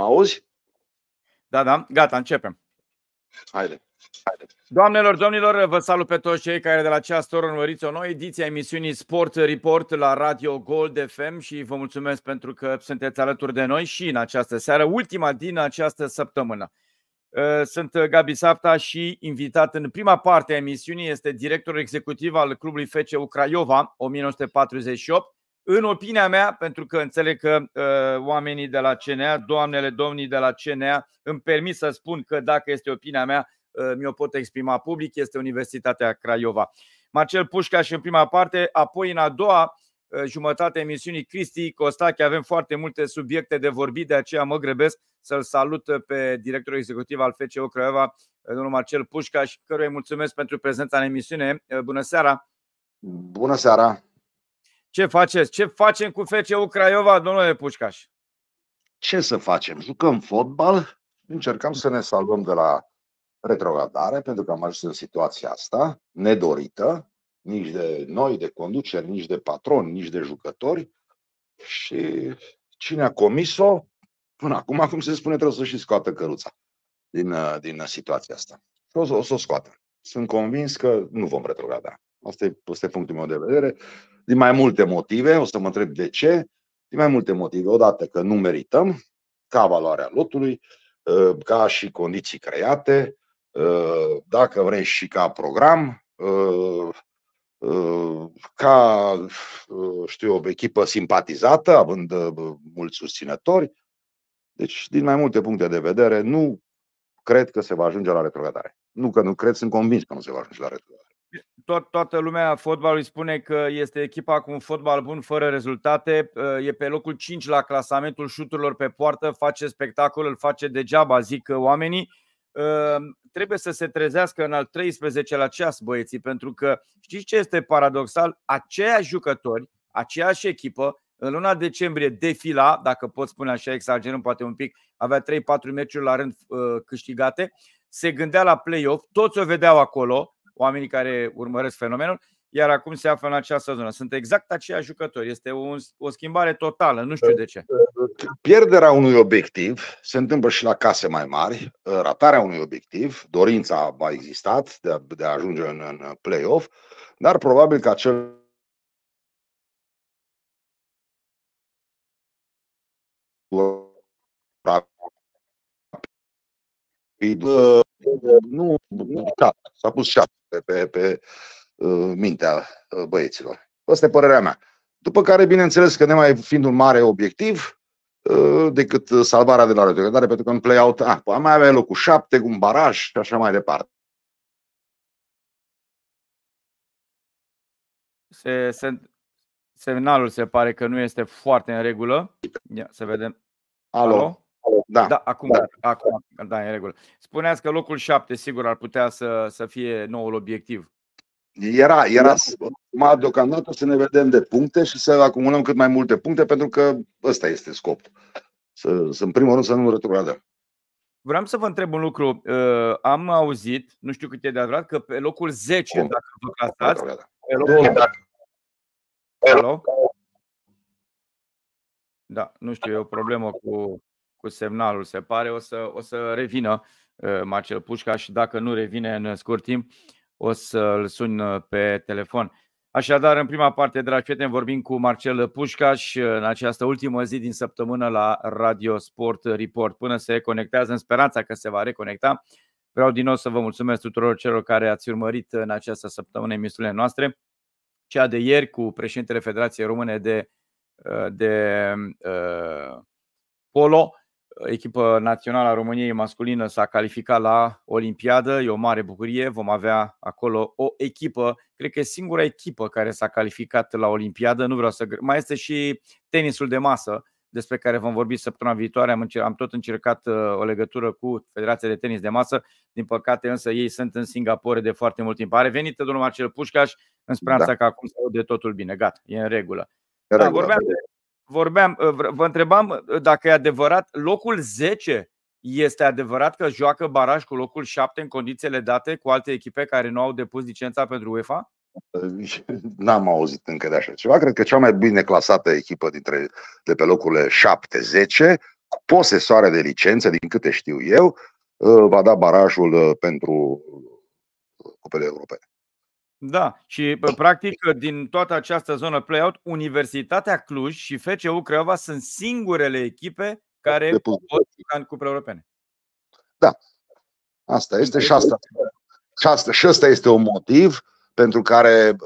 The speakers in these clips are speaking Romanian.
Auzi? Da, gata, începem. Haide. Doamnelor, domnilor, vă salut pe toți cei care de la această oră urmăriți o nouă ediție a emisiunii Sport Report la Radio Gold FM și vă mulțumesc pentru că sunteți alături de noi și în această seară, ultima din această săptămână. Sunt Gabi Sapta și invitat în prima parte a emisiunii este directorul executiv al clubului FCU Craiova 1948. În opinia mea, pentru că înțeleg că oamenii de la CNA, doamnele, domnii de la CNA îmi permit să spun că dacă este opinia mea, mi-o pot exprima public, este Universitatea Craiova. Marcel Pușcaș în prima parte, apoi în a doua jumătate a emisiunii Cristi Costache. Avem foarte multe subiecte de vorbit, de aceea mă grăbesc să-l salut pe directorul executiv al FCU Craiova, domnul Marcel Pușcaș, căruia îi mulțumesc pentru prezența în emisiune. Bună seara! Bună seara! Ce faceți? Ce facem cu FCU Craiova, domnule Pușcaș? Ce să facem? Jucăm fotbal, încercăm să ne salvăm de la retrogradare, pentru că am ajuns în situația asta nedorită, nici de noi, de conduceri, nici de patroni, nici de jucători. Și cine a comis-o, până acum, cum se spune, trebuie să și scoată căruța din situația asta. O să o scoată. Sunt convins că nu vom retrograda. Asta este punctul meu de vedere. Din mai multe motive, o să mă întreb de ce. Din mai multe motive. Odată că nu merităm, ca valoarea lotului, ca și condiții create, dacă vrei și ca program, ca, o echipă simpatizată, având mulți susținători. Deci, din mai multe puncte de vedere, nu cred că se va ajunge la retrogradare. Nu că nu cred, sunt convins că nu se va ajunge la retrogradare. Toată lumea fotbalului spune că este echipa cu un fotbal bun fără rezultate. E pe locul 5 la clasamentul șuturilor pe poartă, face spectacol, îl face degeaba, zic oamenii. Trebuie să se trezească în al 13-lea ceas băieții, pentru că știți ce este paradoxal? Aceiași jucători, aceeași echipă, în luna decembrie defila, dacă pot spune așa, exagerăm poate un pic, avea 3-4 meciuri la rând câștigate, se gândea la play-off, toți o vedeau acolo, oamenii care urmăresc fenomenul, iar acum se află în această zonă. Sunt exact aceiași jucători. Este o schimbare totală, nu știu de ce. Pierderea unui obiectiv se întâmplă și la case mai mari, ratarea unui obiectiv, dorința a existat de a ajunge în play-off, dar probabil că acel nu s-a pus șapte pe mintea băieților. Asta e părerea mea. După care, bineînțeles că nemai fiind un mare obiectiv decât salvarea de la retrogradare, pentru că în play-out mai avea locul 7 cu un baraj și așa mai departe. Semnalul se pare că nu este foarte în regulă. Ia să vedem. Alo? Da. Acum da, e în regulă. Spuneați că locul 7 sigur ar putea să fie noul obiectiv. Era deocamdată să ne vedem de puncte și să acumulăm cât mai multe puncte, pentru că ăsta este scopul. În primul rând să nu retrogradăm. Vreau să vă întreb un lucru. Am auzit, nu știu cât e de adevărat, că pe locul 10, dacă vă clasați, Alo? Da, nu știu, e o problemă cu semnalul, se pare. O să revină Marcel Pușcaș și dacă nu revine în scurt timp, o să-l sun pe telefon. Așadar, în prima parte, dragi prieteni, vorbim cu Marcel Pușcaș în această ultimă zi din săptămână la Radio Sport Report. Până se conectează, în speranța că se va reconecta, vreau din nou să vă mulțumesc tuturor celor care ați urmărit în această săptămână emisiunile noastre. Cea de ieri cu președintele Federației Române de polo, echipa națională a României masculină s-a calificat la Olimpiadă, e o mare bucurie, vom avea acolo o echipă, cred că e singura echipă care s-a calificat la Olimpiadă, nu vreau să... Mai este și tenisul de masă, despre care vom vorbi săptămâna viitoare, am tot încercat o legătură cu Federația de Tenis de Masă, din păcate însă ei sunt în Singapore de foarte mult timp. A revenit domnul Marcel Pușcaș, în speranța că acum se aude totul bine, gata, e în regulă. Vă întrebam dacă e adevărat, locul 10 este adevărat că joacă baraj cu locul 7 în condițiile date cu alte echipe care nu au depus licența pentru UEFA? N-am auzit încă de așa ceva. Cred că cea mai bine clasată echipă de pe locurile 7-10 posesoare de licențe, din câte știu eu, va da barajul pentru cupele europene. Da, și practic din toată această zonă play-out, Universitatea Cluj și FCU Craiova sunt singurele echipe care pot juca în cupele europene. Da, asta este și asta este un motiv pentru care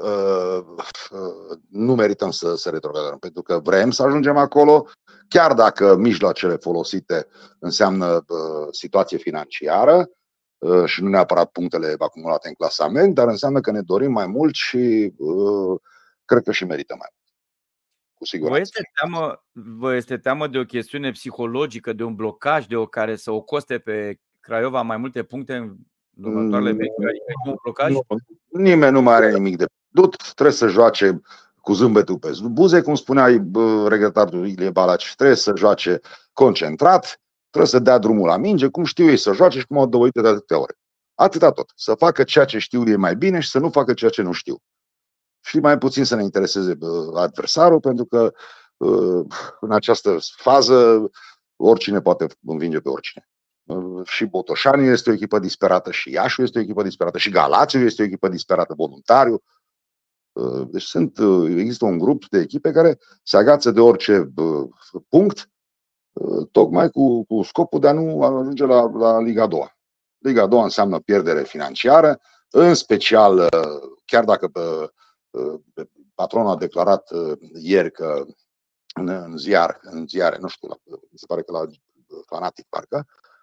nu merităm să retrogradăm, pentru că vrem să ajungem acolo, chiar dacă mijloacele folosite înseamnă situație financiară și nu neapărat punctele acumulate în clasament, dar înseamnă că ne dorim mai mult și cred că și merităm mai mult. Cu siguranță. Vă este teamă de o chestiune psihologică, de un blocaj care să o coste pe Craiova mai multe puncte în următoarele meciuri? Adică un blocaj? Nimeni nu mai are nimic de pierdut, trebuie să joace cu zâmbetul pe buze, cum spuneai regretatul Ilie Balaci, trebuie să joace concentrat, trebuie să dea drumul la minge, cum știu ei să joace și cum au dovedit de atâtea ori. Atâta tot. Să facă ceea ce știu ei mai bine și să nu facă ceea ce nu știu. Și mai puțin să ne intereseze adversarul, pentru că în această fază oricine poate învinge pe oricine. Și Botoșani este o echipă disperată, și Iașu este o echipă disperată, și Galațiu este o echipă disperată, Voluntariu. Deci există un grup de echipe care se agață de orice punct, tocmai cu scopul de a nu ajunge la Liga 2. Liga 2 înseamnă pierdere financiară, în special, chiar dacă patronul a declarat ieri că în ziare, nu știu, se pare că la Fanatic parcă,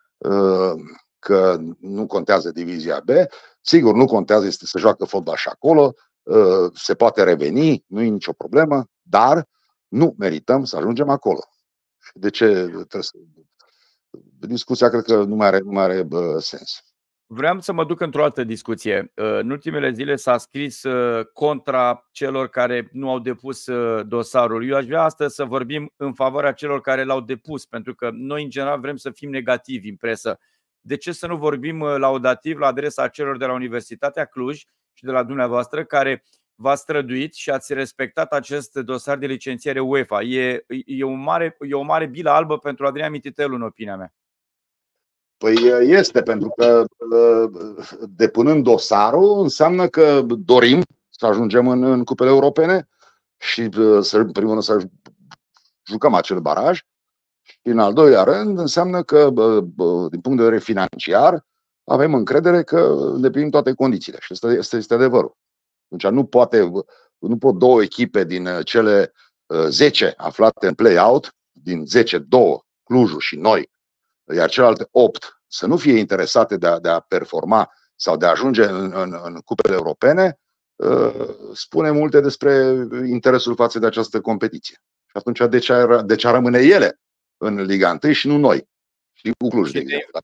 că nu contează divizia B. Sigur, nu contează, este să joacă fotbal și acolo, se poate reveni, nu e nicio problemă, dar nu merităm să ajungem acolo. De ce trebuie să... Discuția cred că nu mai are sens. Vreau să mă duc într-o altă discuție. În ultimele zile s-a scris contra celor care nu au depus dosarul. Eu aș vrea astăzi să vorbim în favoarea celor care l-au depus, pentru că noi în general vrem să fim negativi în presă. De ce să nu vorbim laudativ la adresa celor de la Universitatea Cluj și de la dumneavoastră care v-ați străduit și ați respectat acest dosar de licențiere UEFA? E o mare bilă albă pentru Adrian Mititelu, în opinia mea. Păi este, pentru că depunând dosarul înseamnă că dorim să ajungem în cupele europene și în primul rând să jucăm acel baraj și în al doilea rând înseamnă că din punct de vedere financiar avem încredere că îndeplinim toate condițiile și asta este adevărul. Deci nu pot două echipe din cele 10 aflate în play-out, din 10, 2, Clujul și noi, iar celelalte 8 să nu fie interesate de a performa sau de a ajunge în cupele europene, spune multe despre interesul față de această competiție. Și atunci de ce rămâne ele în Liga 1 și nu noi? Și cu Cluj, de exemplu.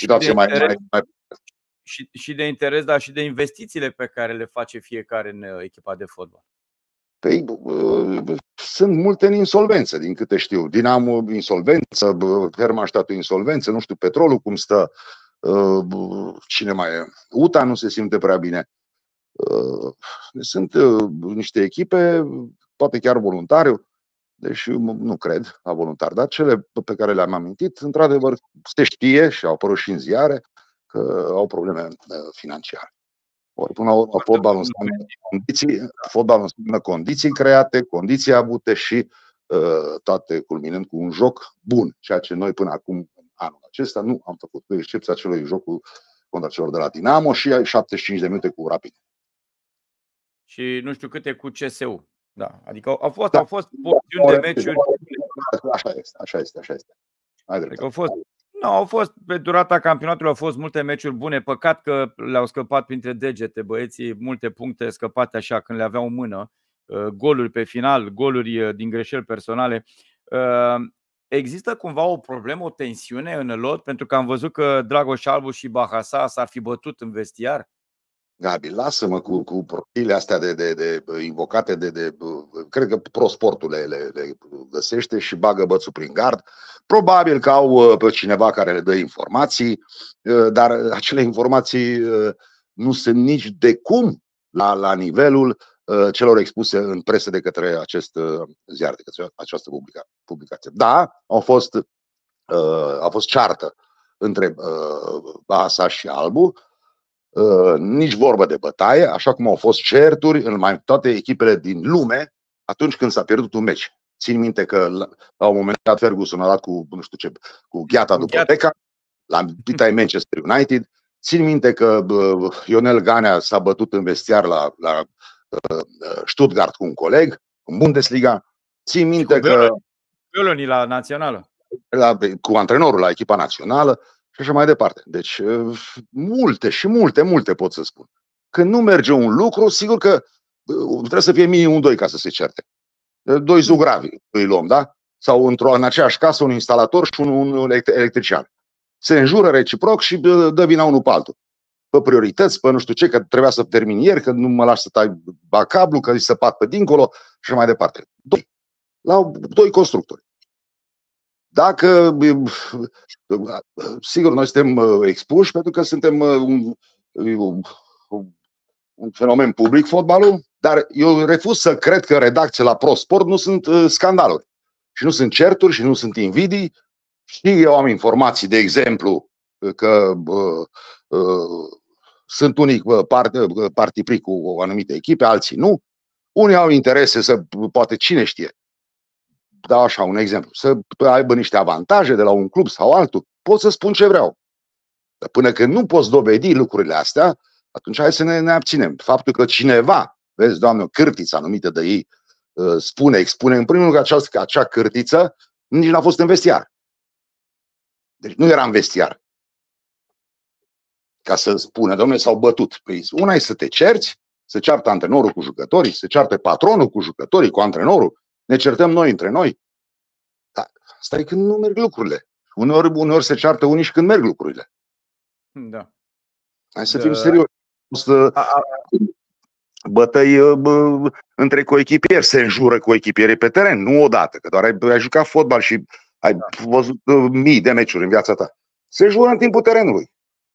Și de interes, dar și de investițiile pe care le face fiecare în echipa de fotbal. Păi, sunt multe în insolvență, din câte știu. Dinamo insolvență, Hermannstadt insolvență, nu știu, Petrolul cum stă, cine mai e? UTA nu se simte prea bine. Sunt niște echipe, poate chiar Voluntariu, deși nu cred la Voluntari, dar cele pe care le-am amintit, într-adevăr, se știe și au apărut și în ziare că au probleme financiare. Până la urmă, fotbalul înseamnă condiții create, condiții avute și toate culminând cu un joc bun, ceea ce noi până acum, anul acesta, nu am făcut, cu excepția acelui joc contra celor de la Dinamo și 75 de minute cu Rapid. Și nu știu câte cu CSU. Da, adică au fost porțiuni de meciuri. Așa este. Adică au fost pe durata campionatului, au fost multe meciuri bune. Păcat că le-au scăpat printre degete băieții, multe puncte scăpate așa când le aveau în mână, goluri pe final, goluri din greșeli personale. Există cumva o problemă, o tensiune în lot? Pentru că am văzut că Dragoș Albu și Bahasa s-ar fi bătut în vestiar. Gabi, lasă-mă cu propriile astea de invocate cred că ProSportul le găsește și bagă bățul prin gard. Probabil că au pe cineva care le dă informații, dar acele informații nu sunt nici de cum la nivelul celor expuse în presă de către acest ziar, de către această publicație. Da, au fost a fost ceartă între Bahasa și Albu, nici vorbă de bătaie, așa cum au fost certuri în mai toate echipele din lume atunci când s-a pierdut un meci. Țin minte că la un moment dat Ferguson a dat cu, nu știu ce, cu gheata după Beckham, la Bita Manchester United. Țin minte că Ionel Ganea s-a bătut în vestiar la Stuttgart cu un coleg, în Bundesliga. Țin minte că Violoni la națională. Cu antrenorul la echipa națională și așa mai departe. Deci multe pot să spun. Când nu merge un lucru, sigur că trebuie să fie minimum 2 ca să se certe. 2 zugravi îi luăm, da? Sau în aceeași casă un instalator și un electrician. Se înjură reciproc și dă vina unul pe altul. Pe priorități, pe nu știu ce, că trebuia să termin ieri, că nu mă lași să tai cablu, că îi săpat pe dincolo și așa mai departe. 2 constructori. Dacă, sigur, noi suntem expuși pentru că suntem un fenomen public, fotbalul, dar eu refuz să cred că redacții la ProSport nu sunt scandaluri. Și nu sunt certuri și nu sunt invidii. Și eu am informații, de exemplu, că sunt unii partipri cu anumite echipe, alții nu. Unii au interese poate cine știe, dau așa un exemplu, să aibă niște avantaje de la un club sau altul. Pot să spun ce vreau. Dar până când nu poți dovedi lucrurile astea, atunci hai să ne abținem. Faptul că cineva, vezi, Doamne, o cârtiță anumită de ei, expune, în primul rând că acea cârtiță nici n-a fost în vestiar. Deci nu era în vestiar. Ca să spună, dom'le, s-au bătut. Păi una e să te cerți, să ceartă antrenorul cu jucătorii, să ceartă patronul cu jucătorii, cu antrenorul, ne certăm noi între noi. Dar asta e când nu merg lucrurile. Uneori se ceartă unii și când merg lucrurile. Da. Hai să fim serioși. Bătăi între coechipieri, se înjură coechipierii pe teren, nu odată, că doar ai jucat fotbal și ai văzut mii de meciuri în viața ta. Se jură în timpul terenului.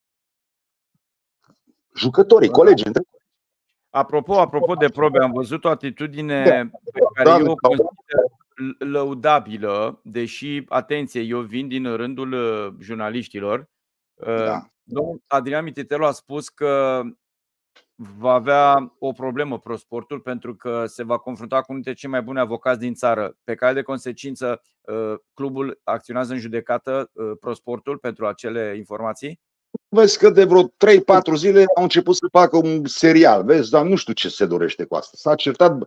Jucătorii, colegii între. Apropo de probe, am văzut o atitudine pe care eu o consider lăudabilă, deși, atenție, eu vin din rândul jurnaliștilor. Domnul Adrian Mititelu a spus că va avea o problemă ProSportul pentru că se va confrunta cu unul dintre cei mai buni avocați din țară. Pe cale de consecință, clubul acționează în judecată ProSportul pentru acele informații? Vezi că de vreo 3-4 zile au început să facă un serial, vezi, dar nu știu ce se dorește cu asta. S-a certat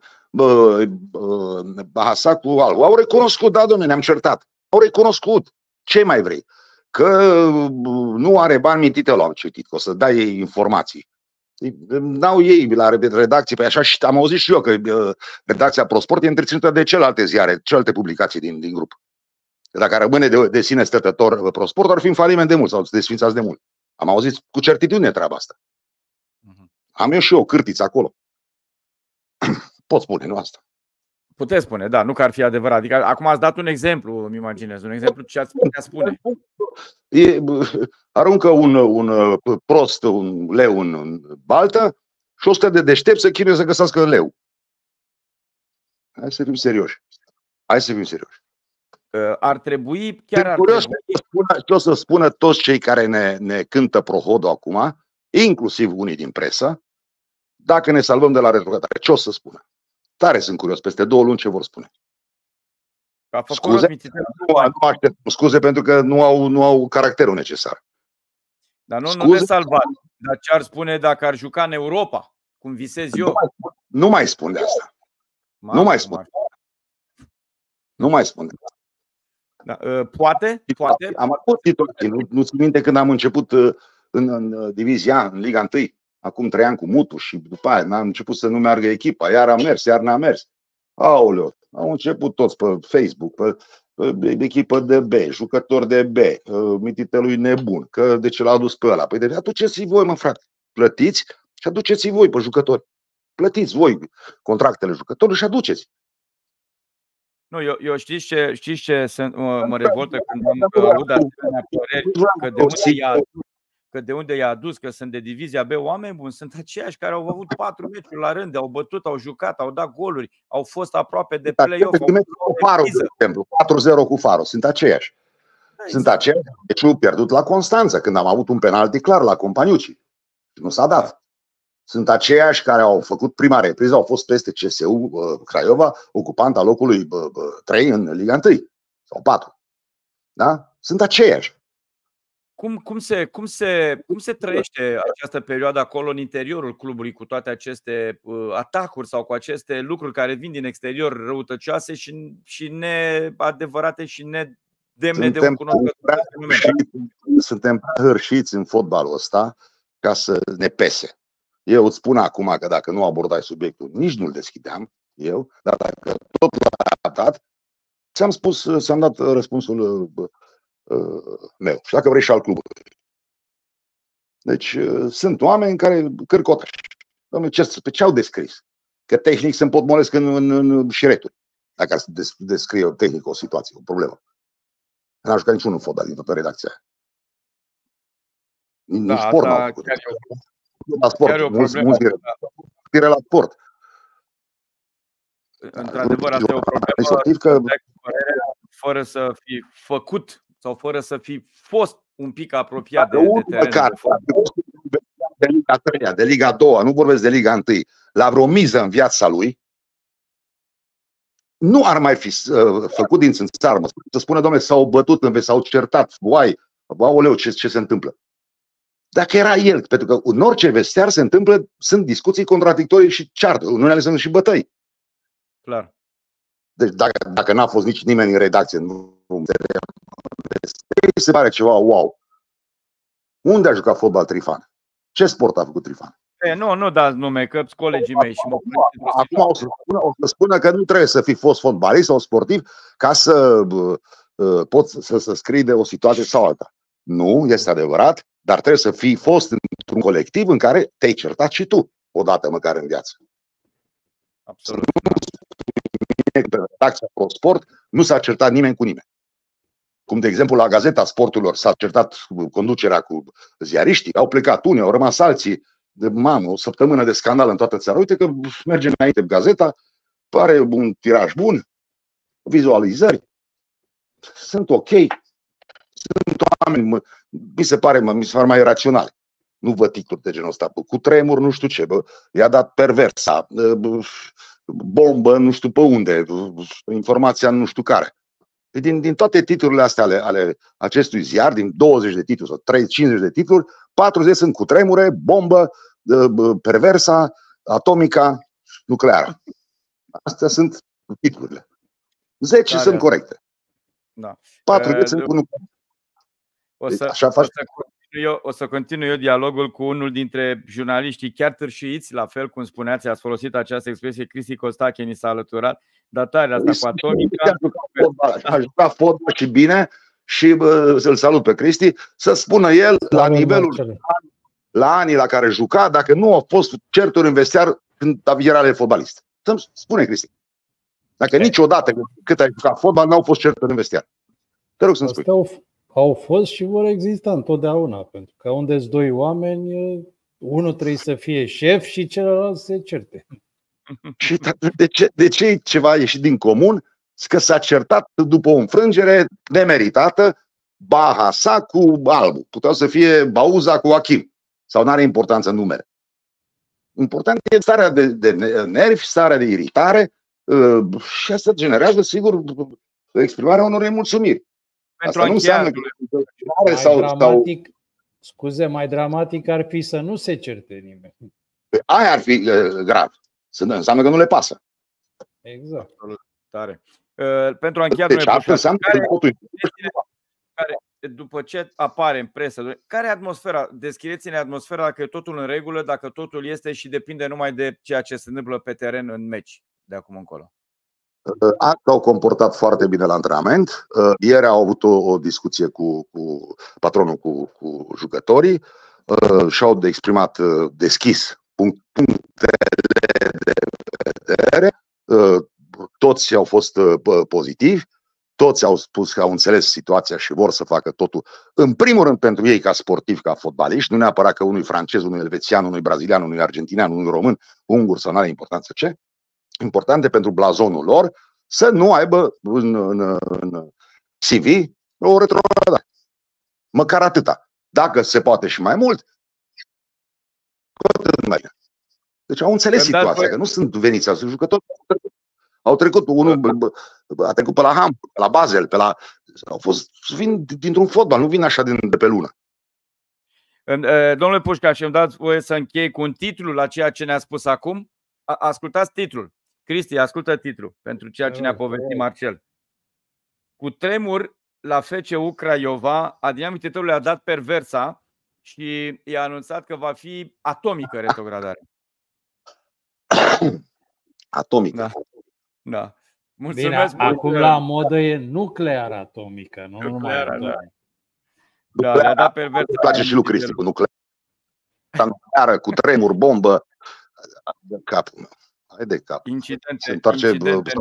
Bahasa cu Albu. Au recunoscut, da, domnule, ne-am certat. Au recunoscut. Ce mai vrei? Că nu are bani, Mititelu am citit, că o să dai ei informații. N-au ei la redacție, pe așa, și am auzit și eu că redacția ProSport e întreținută de celelalte ziare, celelalte publicații din grup. Dacă rămâne de sine stătător ProSport, ar fi în faliment de mult sau desfințați de mult. Am auzit cu certitudine treaba asta. Am eu și eu cârtiță acolo. Pot spune, nu asta. Puteți spune, da, nu că ar fi adevărat. Adică, acum ați dat un exemplu, îmi imaginez, un exemplu ce ați putea spune. Aruncă un prost, un leu în baltă și 100 de deștepți să chinuie să găsească leu. Hai să fim serioși. Ar trebui, chiar ar trebui. Ce o să spună toți cei care ne cântă prohodul acum, inclusiv unii din presă, dacă ne salvăm de la retrogradare. Ce o să spună? Tare sunt curios, peste 2 luni ce vor spune. Scuze pentru că nu au caracterul necesar. Dar nu ne salvat. Dar ce ar spune dacă ar juca în Europa, cum visez eu? Nu mai spun de asta. Nu mai spun de asta. Da, poate? Am avut situații. Nu ți minte când am început în divizia, în Liga 1, acum 3 ani cu Mutu și după aia am început să nu meargă echipa, iar a mers, iar n-a mers. Aoleu, au început toți pe Facebook, pe echipă de B, jucători de B, Mititelu e nebun, că de ce l-a adus pe ăla? Păi de aduceți-i voi, mă frate, plătiți și aduceți-i voi pe jucători. Plătiți voi contractele jucătorilor și aduceți. Nu, eu știți ce mă revoltă când aud asemenea păreri, că de unde i-a adus, că sunt de divizia B, oameni buni, sunt aceiași care au avut 4 meciuri la rând, au bătut, au jucat, au dat goluri, au fost aproape de play-off. Cu Faro, de exemplu, 4-0 cu Faro, sunt aceiași. Sunt aceia care pierdut la Constanța, când am avut un penalti clar la Companiucci. Nu s-a dat. Sunt aceiași care au făcut prima repriză, au fost peste CSU Craiova, ocupant al locului 3 în Liga 1 sau 4. Da? Sunt aceiași. Cum se trăiește această perioadă acolo în interiorul clubului cu toate aceste atacuri sau cu aceste lucruri care vin din exterior răutăcioase și neadevărate și nedemne de un cunoscător? Suntem hărșiți în fotbalul ăsta ca să ne pese. Eu îți spun acum că dacă nu abordai subiectul, nici nu-l deschideam eu, dar dacă tot l-am dat, ți-am dat răspunsul meu. Și dacă vrei și al clubului. Deci sunt oameni care cârcotași. Pe ce au descris? Că tehnic se împotmolesc în șireturi. Dacă ar descrie tehnic o situație, o problemă. N-a jucat niciunul fotbal din toată redacția. Nici sport n-au făcut. La sport. Nu la sport. Într-adevăr, asta e o problemă fără să fi făcut sau fără să fi fost un pic apropiat de teren. De Liga 3, de Liga 2, nu vorbesc de Liga 1, la vreo miză în viața lui, nu ar mai fi făcut din țară. Să spună, domnule, s-au bătut, s-au certat, aoleu, ce se întâmplă? Dacă era el, pentru că în orice vestiar se întâmplă, sunt discuții contradictorii și ceartă, unele sunt și bătăi. Clar. Deci dacă n-a fost nici nimeni în redacție, se pare ceva wow. Unde a jucat fotbal Trifan? Ce sport a făcut Trifan? Nu dați nume, că colegii mei și acum o să spună că nu trebuie să fii fost fotbalist sau sportiv ca să poți să scrii de o situație sau alta. Nu, este adevărat, dar trebuie să fii fost într-un colectiv în care te-ai certat și tu, odată măcar în viață. Absolut. Pe redacția ProSport nu s-a certat nimeni cu nimeni. Cum, de exemplu, la Gazeta Sporturilor s-a certat conducerea cu ziariștii, au plecat unii, au rămas alții. O săptămână de scandal în toată țara. Uite că merge înainte Gazeta, pare un tiraj bun, vizualizări, sunt ok. Sunt oameni, mi se pare mai raționale. Nu văd titluri de genul ăsta. Cu tremur, nu știu ce, i-a dat perversa, bombă, nu știu pe unde, informația nu știu care. Din toate titlurile astea ale acestui ziar, din 20 de titluri sau 50 de titluri, 40 sunt cu tremure, bombă, perversa, atomica, nucleară. Astea sunt titlurile. 10 sunt corecte. Da. 40 sunt cu nucleară. O să continui eu dialogul cu unul dintre jurnaliștii chiar târșiți, la fel cum spuneați, ați folosit această expresie, Cristi Costache ni s-a alăturat, datarea asta cu atomica. A jucat fotbal și bine și îl salut pe Cristi, să spună el la nivelul, la anii la care juca, dacă nu au fost certuri în vestiar când era fotbalist. Să-mi spune, Cristi. Dacă niciodată cât ai jucat fotbal n-au fost certuri în vestiar. Te rog să-mi spui. Au fost și vor exista întotdeauna, pentru că unde sunt doi oameni, unul trebuie să fie șef și celălalt să se certe. Și de ce ceva ieșit din comun? Că s-a certat după o înfrângere nemeritată Bahasa cu Albu. Puteau să fie Bauza cu Achim. Sau nu are importanță în numere. Important e starea de nervi, starea de iritare și asta generează, sigur, exprimarea unor nemulțumiri. Asta nu înseamnă că mai dramatic ar fi să nu se certe nimeni. Aia ar fi grav. Înseamnă că nu le pasă. Exact. Tare. Pentru a încheia, după ce apare în presă, care e atmosfera? Descrieți-ne atmosfera, dacă e totul în regulă, dacă totul este și depinde numai de ceea ce se întâmplă pe teren în meci de acum încolo. S-au comportat foarte bine la antrenament. Ieri au avut o discuție cu patronul, cu jucătorii și-au exprimat deschis punctele de vedere. Toți au fost pozitivi, toți au spus că au înțeles situația și vor să facă totul, în primul rând pentru ei ca sportivi, ca fotbaliști, nu neapărat că unui francez, unui elvețian, unui brazilian, unui argentinian, unui român, ungur sau nu are importanță ce. Importante pentru blazonul lor să nu aibă în CV O retrogradare. Măcar atâta. Dacă se poate și mai mult, mai. Deci au înțeles situația, că nu sunt veniți, sunt jucători. Au trecut, unul a trecut pe la Hamburg, pe la Basel, vin dintr-un fotbal, nu vin așa de pe lună. Domnule Pușcaș, îmi dați voie să închei cu un titlu la ceea ce ne-a spus acum? Ascultați titlul. Cristi, ascultă titlul pentru ceea ce ne-a povestit Marcel. Cu tremur la FCU Craiova, Adrian Mititău le-a dat perversa și i-a anunțat că va fi atomică retrogradarea. Atomică. Da. Mulțumesc. Bine, acum la modă e nuclear atomică, nu numai atomică. Da, le-a dat perversa. Îmi place și lui Cristi cu nuclear. Nucleară, cu tremur, bombă. De capul meu. Hai de cap. Incidente. Se întoarce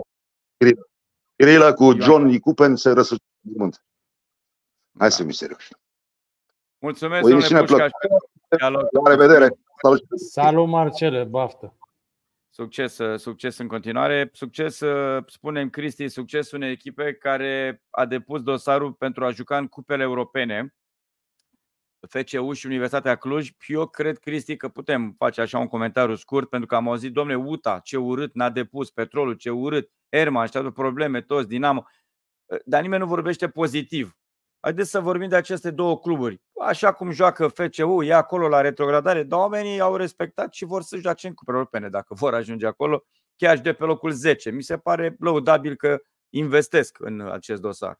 Grilă cu John Cupen, se răsuce din munte. Hai să fim serioși. Mulțumesc, domnule Pușcaș. La revedere. Salut, Marcele, baftă. Succes în continuare. Succes, spunem Cristi, succes unei echipe care a depus dosarul pentru a juca în cupele europene, FCU și Universitatea Cluj. Eu cred, Cristi, că putem face așa un comentariu scurt, pentru că am auzit, domnule, UTA, ce urât n-a depus, Petrolul, ce urât, Herman, și probleme, toți, Dinamo, dar nimeni nu vorbește pozitiv. Haideți să vorbim de aceste două cluburi. Așa cum joacă FCU, e acolo la retrogradare, dar oamenii au respectat și vor să joace în cupele europene dacă vor ajunge acolo, chiar și de pe locul 10. Mi se pare lăudabil că investesc în acest dosar.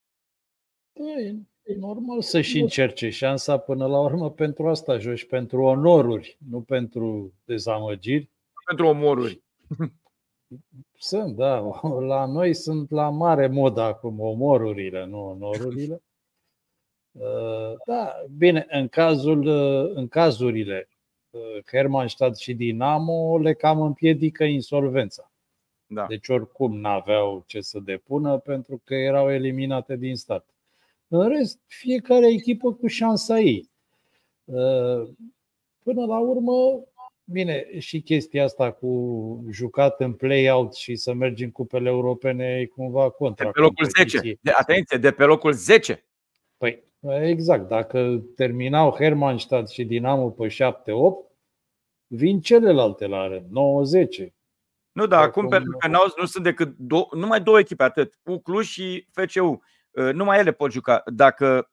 E normal să-și încerce șansa, până la urmă pentru asta joci, pentru onoruri, nu pentru dezamăgiri. Pentru omoruri. Sunt, da. La noi sunt la mare modă acum omorurile, nu onorurile. Da, bine, în cazurile Hermannstadt și Dinamo le cam împiedică insolvența. Da. Deci oricum n-aveau ce să depună pentru că erau eliminate din start. În rest, fiecare echipă cu șansa ei. Până la urmă, bine, și chestia asta cu jucat în play-out și să mergi în cupele europene e cumva contra. De pe locul 10. Atenție, de pe locul 10. Păi, exact. Dacă terminau Hermannstadt și Dinamo pe 7-8, vin celelalte la rând, 9-10. Nu, dar acum pentru că nu sunt decât numai două echipe, atât, Cluj și FCU. Numai ele pot juca. Dacă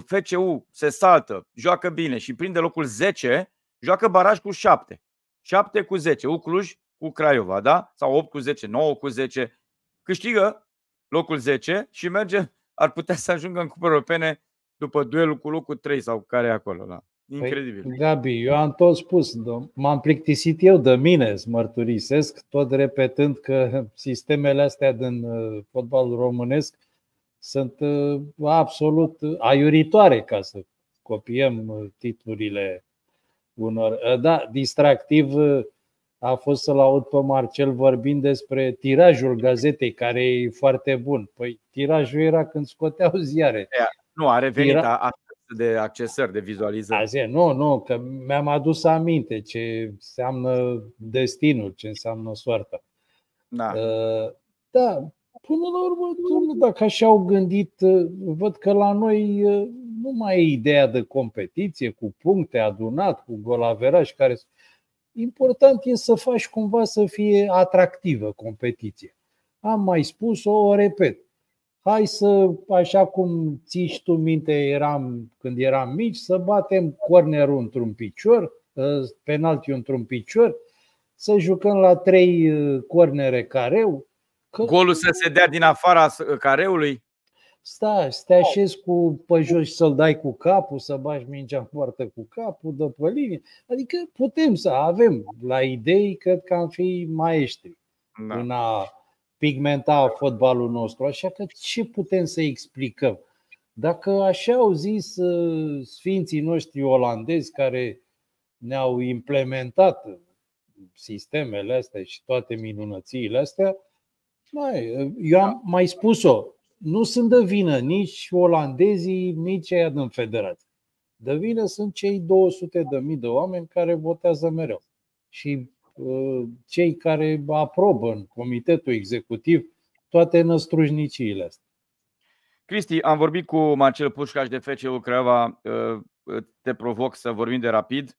FCU se saltă, joacă bine și prinde locul 10, joacă baraj cu 7. 7 cu 10. Cluj cu Craiova, da? Sau 8 cu 10, 9 cu 10. Câștigă locul 10 și merge, ar putea să ajungă în cupele europene după duelul cu locul 3 sau care e acolo. Da? Incredibil. Păi, Gabi, eu am tot spus, m-am plictisit eu de mine, să mărturisesc, tot repetând că sistemele astea din fotbalul românesc sunt absolut aiuritoare, ca să copiem titlurile unor. Da, distractiv a fost să-l aud pe Marcel vorbind despre tirajul gazetei, care e foarte bun. Păi tirajul era când scoteau ziare. Nu, a revenit de accesări, de vizualizări. Azi, nu, că mi-am adus aminte ce înseamnă destinul, ce înseamnă soarta. Da. Da, până la urmă, dacă așa au gândit, văd că la noi nu mai e ideea de competiție cu puncte adunat, cu golaveraj care. Important e să faci cumva să fie atractivă competiția. Am mai spus-o, o repet. Hai să, așa cum ții și tu minte când eram mici, să batem cornerul într-un picior, penaltiul într-un picior, să jucăm la 3 cornere careu. Golul să se dea din afara careului? Să te așezi pe jos și să-l dai cu capul, să bagi mingea în poartă cu capul, de pe linie. Adică putem să avem la idei, cred că am fi maestri în a pigmenta fotbalul nostru. Așa că ce putem să explicăm? Dacă așa au zis sfinții noștri olandezi care ne-au implementat sistemele astea și toate minunățiile astea, eu am mai spus-o. Nu sunt de vină nici olandezii, nici aia din federație. De vină sunt cei 200.000 de oameni care votează mereu. Și cei care aprobă în comitetul executiv toate năstrușniciile astea. Cristi, am vorbit cu Marcel Pușcaș de FCU Craiova. Te provoc să vorbim de Rapid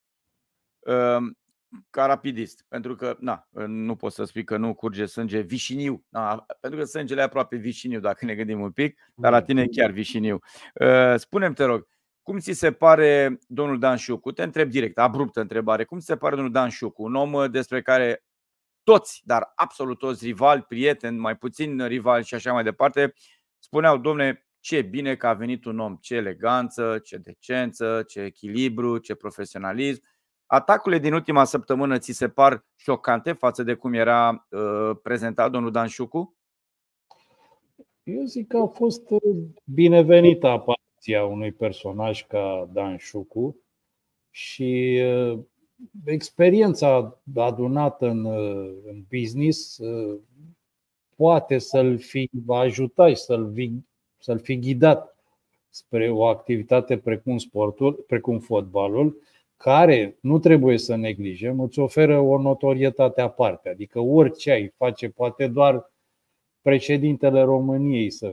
ca rapidist, pentru că nu pot să spui că nu curge sânge vișiniu, pentru că sângele e aproape vișiniu dacă ne gândim un pic, dar la tine e chiar vișiniu. Spune-mi, te rog, cum ți se pare domnul Dan Șucu? Te întreb direct, abruptă întrebare. Cum ți se pare domnul Dan Șucu? Un om despre care toți, dar absolut toți rivali, prieteni, mai puțin rivali și așa mai departe, spuneau, domne, ce bine că a venit un om, ce eleganță, ce decență, ce echilibru, ce profesionalism. Atacurile din ultima săptămână ți se par șocante față de cum era prezentat domnul Dan Șucu? Eu zic că a fost binevenită apariția unui personaj ca Dan Șucu și experiența adunată în business poate să-l fi ajutat și să-l fi ghidat spre o activitate precum fotbalul, care, nu trebuie să neglijăm, îți oferă o notorietate aparte. Adică orice ai face, poate doar președintele României să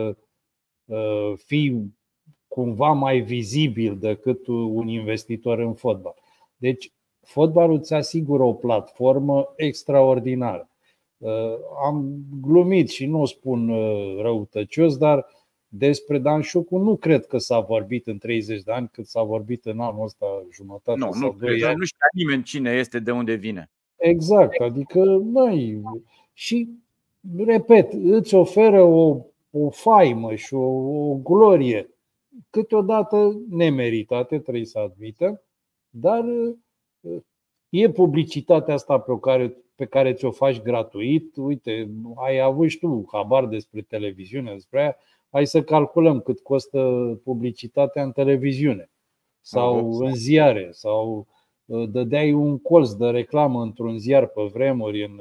fii cumva mai vizibil decât un investitor în fotbal. Deci fotbalul îți asigură o platformă extraordinară. Am glumit și nu o spun răutăcios, dar despre Dan Șucu nu cred că s-a vorbit în 30 de ani cât s-a vorbit în anul ăsta jumătate sau 2 ani. Nu știa nimeni cine este, de unde vine. Exact, adică noi și repet, îți oferă o faimă și o glorie câteodată nemeritate, trebuie să admitem, dar e publicitatea asta pe care ți-o faci gratuit. Uite, ai avut și tu habar despre televiziune, despre aia. Hai să calculăm cât costă publicitatea în televiziune sau în ziare, sau dădeai un colț de reclamă într-un ziar pe vremuri în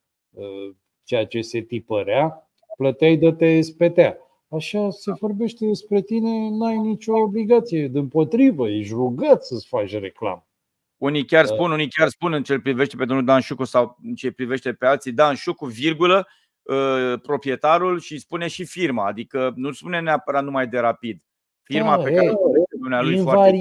ceea ce se tipărea, plăteai de te spetea. Așa se vorbește despre tine, n-ai nicio obligație, dimpotrivă, ești rugat să-ți faci reclamă. Unii chiar spun în ce îl privește pe domnul Dan Șucu sau în ce privește pe alții, Dan Șucu, virgulă, proprietarul, și spune și firma, adică nu spune neapărat numai de Rapid. Firma pe care lui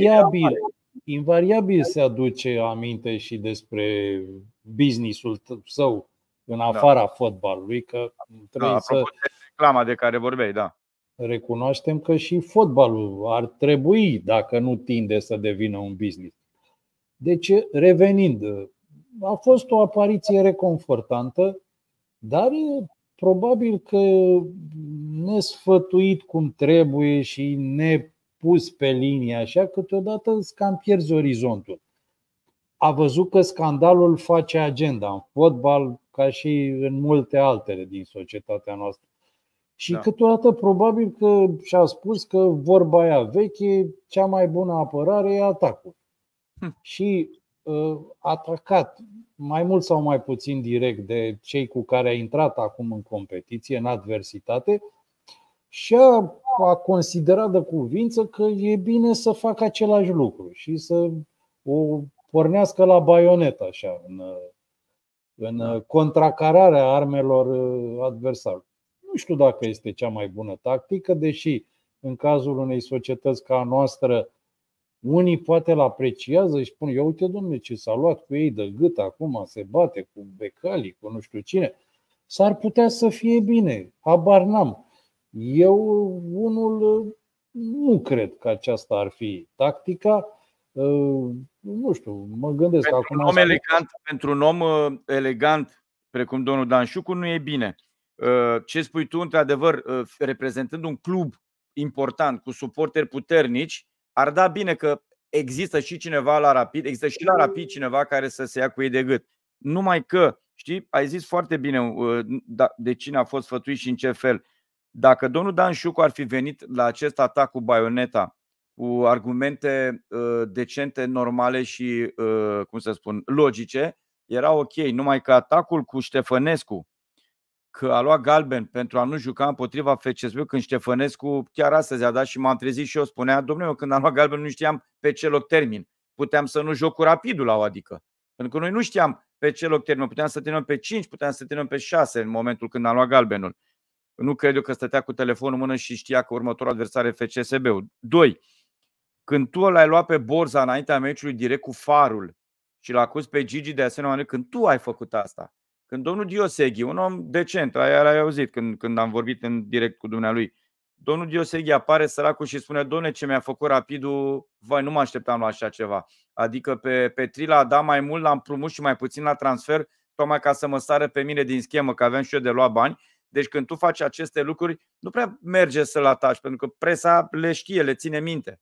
invariabil se aduce aminte și despre businessul său în afara fotbalului, că trebuie să reclama de care vorbeai, recunoaștem că și fotbalul ar trebui, dacă nu tinde să devină un business. Deci, revenind, a fost o apariție reconfortantă, dar probabil că nesfătuit cum trebuie și nepus pe linie așa, câteodată îți cam pierzi orizontul. A văzut că scandalul face agenda în fotbal, ca și în multe altele din societatea noastră. Și câteodată probabil că și-a spus că vorba aia veche, cea mai bună apărare e atacul. Și atacat mai mult sau mai puțin direct de cei cu care a intrat acum în competiție, în adversitate, și a considerat de cuvință că e bine să facă același lucru și să o pornească la baionetă așa, în contracararea armelor adversarului. Nu știu dacă este cea mai bună tactică, deși în cazul unei societăți ca a noastră, unii poate îl apreciază și spun: ia uite, dom'le, ce s-a luat cu ei de gât acum, se bate cu becalii, cu nu știu cine. S-ar putea să fie bine, habar n-am. Eu unul nu cred că aceasta ar fi tactica. Nu știu, mă gândesc acum. Pentru un om elegant precum domnul Dan Șucu nu e bine. Ce spui tu, într-adevăr, reprezentând un club important cu suporteri puternici, ar da bine că există și cineva la Rapid, există și la Rapid cineva care să se ia cu ei de gât. Numai că, știi, ai zis foarte bine de cine a fost sfătuit și în ce fel. Dacă domnul Dan Șucu ar fi venit la acest atac cu baioneta cu argumente decente, normale și, cum să spun, logice, era ok. Numai că atacul cu Ștefănescu, că a luat galben pentru a nu juca împotriva FCSB, când Ștefănescu chiar astăzi a dat și m-am trezit și eu, spunea: domnule, când am luat galben nu știam pe ce loc termin. Puteam să nu joc cu Rapidul la o adică. Pentru că noi nu știam pe ce loc termin. Puteam să terminăm pe 5, puteam să terminăm pe 6 în momentul când am luat galbenul. Nu cred eu că stătea cu telefonul în mână și știa că următorul adversar e FCSB-ul. 2. Când tu l-ai luat pe Borza înaintea meciului direct cu Farul și l-a acuz pe Gigi de asemenea, când tu ai făcut asta, când domnul Dioseghi, un om decent, l-ai auzit când am vorbit în direct cu dumnealui, domnul Dioseghi apare săracul și spune: Doamne, ce mi-a făcut Rapidul, vai, nu mă așteptam la așa ceva. Adică pe Trila a dat mai mult la împrumut și mai puțin la transfer, tocmai ca să mă sară pe mine din schemă, că aveam și eu de luat bani. Deci când tu faci aceste lucruri, nu prea merge să-l ataci, pentru că presa le știe, le ține minte.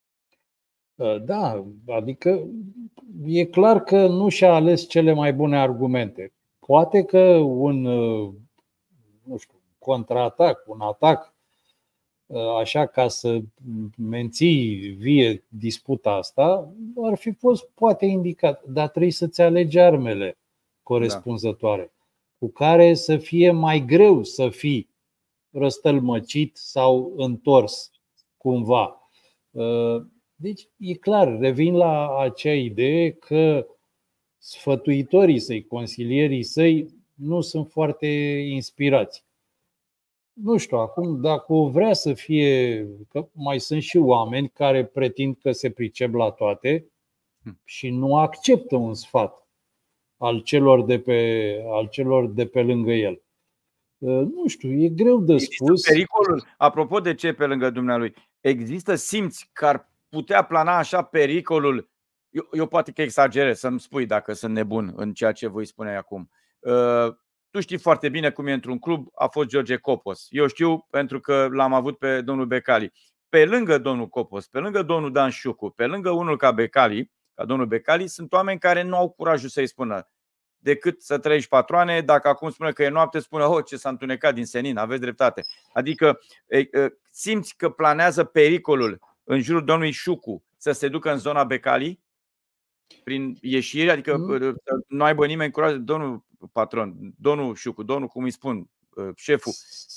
Da, adică e clar că nu și-a ales cele mai bune argumente. Poate că un, nu știu, contraatac, un atac, așa ca să menții vie disputa asta, ar fi fost poate indicat, dar trebuie să-ți alegi armele corespunzătoare, cu care să fie mai greu să fii răstălmăcit sau întors cumva. Deci e clar, revin la acea idee că sfătuitorii săi, consilierii săi nu sunt foarte inspirați. Nu știu, acum dacă o vrea să fie, că mai sunt și oameni care pretind că se pricep la toate și nu acceptă un sfat al celor de pe lângă el. Nu știu, e greu de spus. Există pericolul, apropo de ce pe lângă dumnealui, simți că ar putea plana așa pericolul? Eu poate că exagerez, să-mi spui dacă sunt nebun în ceea ce voi spune acum. Tu știi foarte bine cum e într-un club, a fost George Copos. Eu știu pentru că l-am avut pe domnul Becali. Pe lângă domnul Copos, pe lângă domnul Dan Șucu, pe lângă unul ca Becali, ca domnul Becali, sunt oameni care nu au curajul să-i spună decât să trăiești patroane. Dacă acum spune că e noapte, spune: ce s-a întunecat din senin, aveți dreptate. Adică simți că planează pericolul în jurul domnului Șucu să se ducă în zona Becali prin ieșiri, adică nu aibă nimeni curaj, domnul patron, domnul Șucu, domnul, cum îi spun, șeful.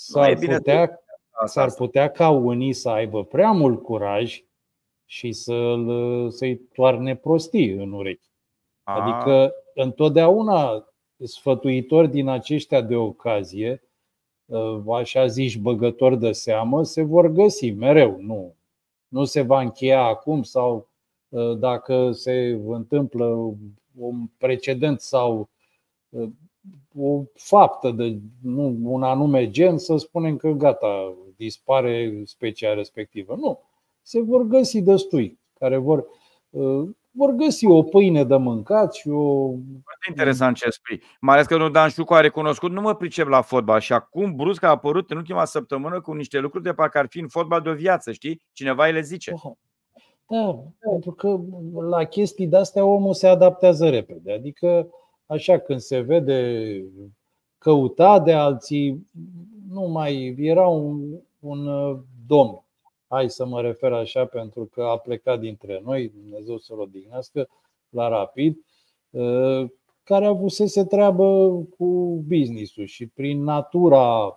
S-ar putea ca unii să aibă prea mult curaj și să-i toarne prostii în urechi. Adică întotdeauna sfătuitori din aceștia de ocazie, așa zici, băgători de seamă, se vor găsi mereu. Nu se va încheia acum sau dacă se întâmplă un precedent sau o faptă de un anume gen, să spunem că gata, dispare specia respectivă. Nu. Se vor găsi destui care vor găsi o pâine de mâncat și o... Foarte interesant ce spui. Mai ales că domnul Dan Șucu a recunoscut: nu mă pricep la fotbal. Și acum brusc a apărut în ultima săptămână cu niște lucruri de parcă ar fi în fotbal de o viață, știi? Cineva îi le zice. Da, pentru că la chestii de-astea omul se adaptează repede. Adică așa când se vede căutat de alții, nu mai era un domn. Hai să mă refer așa pentru că a plecat dintre noi, Dumnezeu să-l odihnească, la Rapid, care avusese treabă cu business-ul și prin natura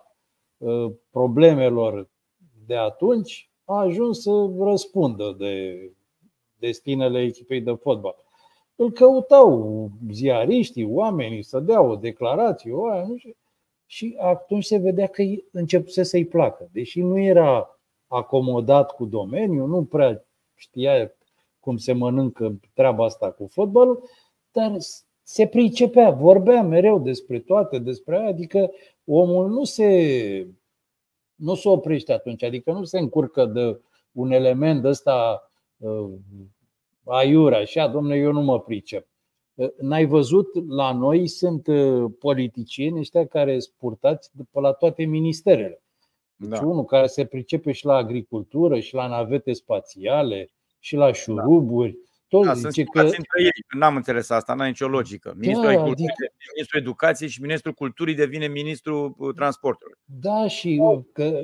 problemelor de atunci a ajuns să răspundă de destinele echipei de fotbal. Îl căutau ziariștii, oamenii să dea o declarație, și atunci se vedea că începuse să-i placă. Deși nu era acomodat cu domeniul, nu prea știa cum se mănâncă treaba asta cu fotbalul, dar se pricepea, vorbea mereu despre toate, despre aia, adică omul nu se oprește atunci, adică nu se încurcă de un element ăsta aiurea, așa, dom'le, eu nu mă pricep. N-ai văzut, la noi sunt politicieni ăștia care sunt purtați pe la toate ministerele. Deci unul care se pricepe și la agricultură, și la navete spațiale, și la șuruburi. Zice că între ei. N-am înțeles asta, n-are nicio logică. Ministrul Agriculturii devine ministrul Educației și ministrul Culturii devine ministrul Transportului. Da, și că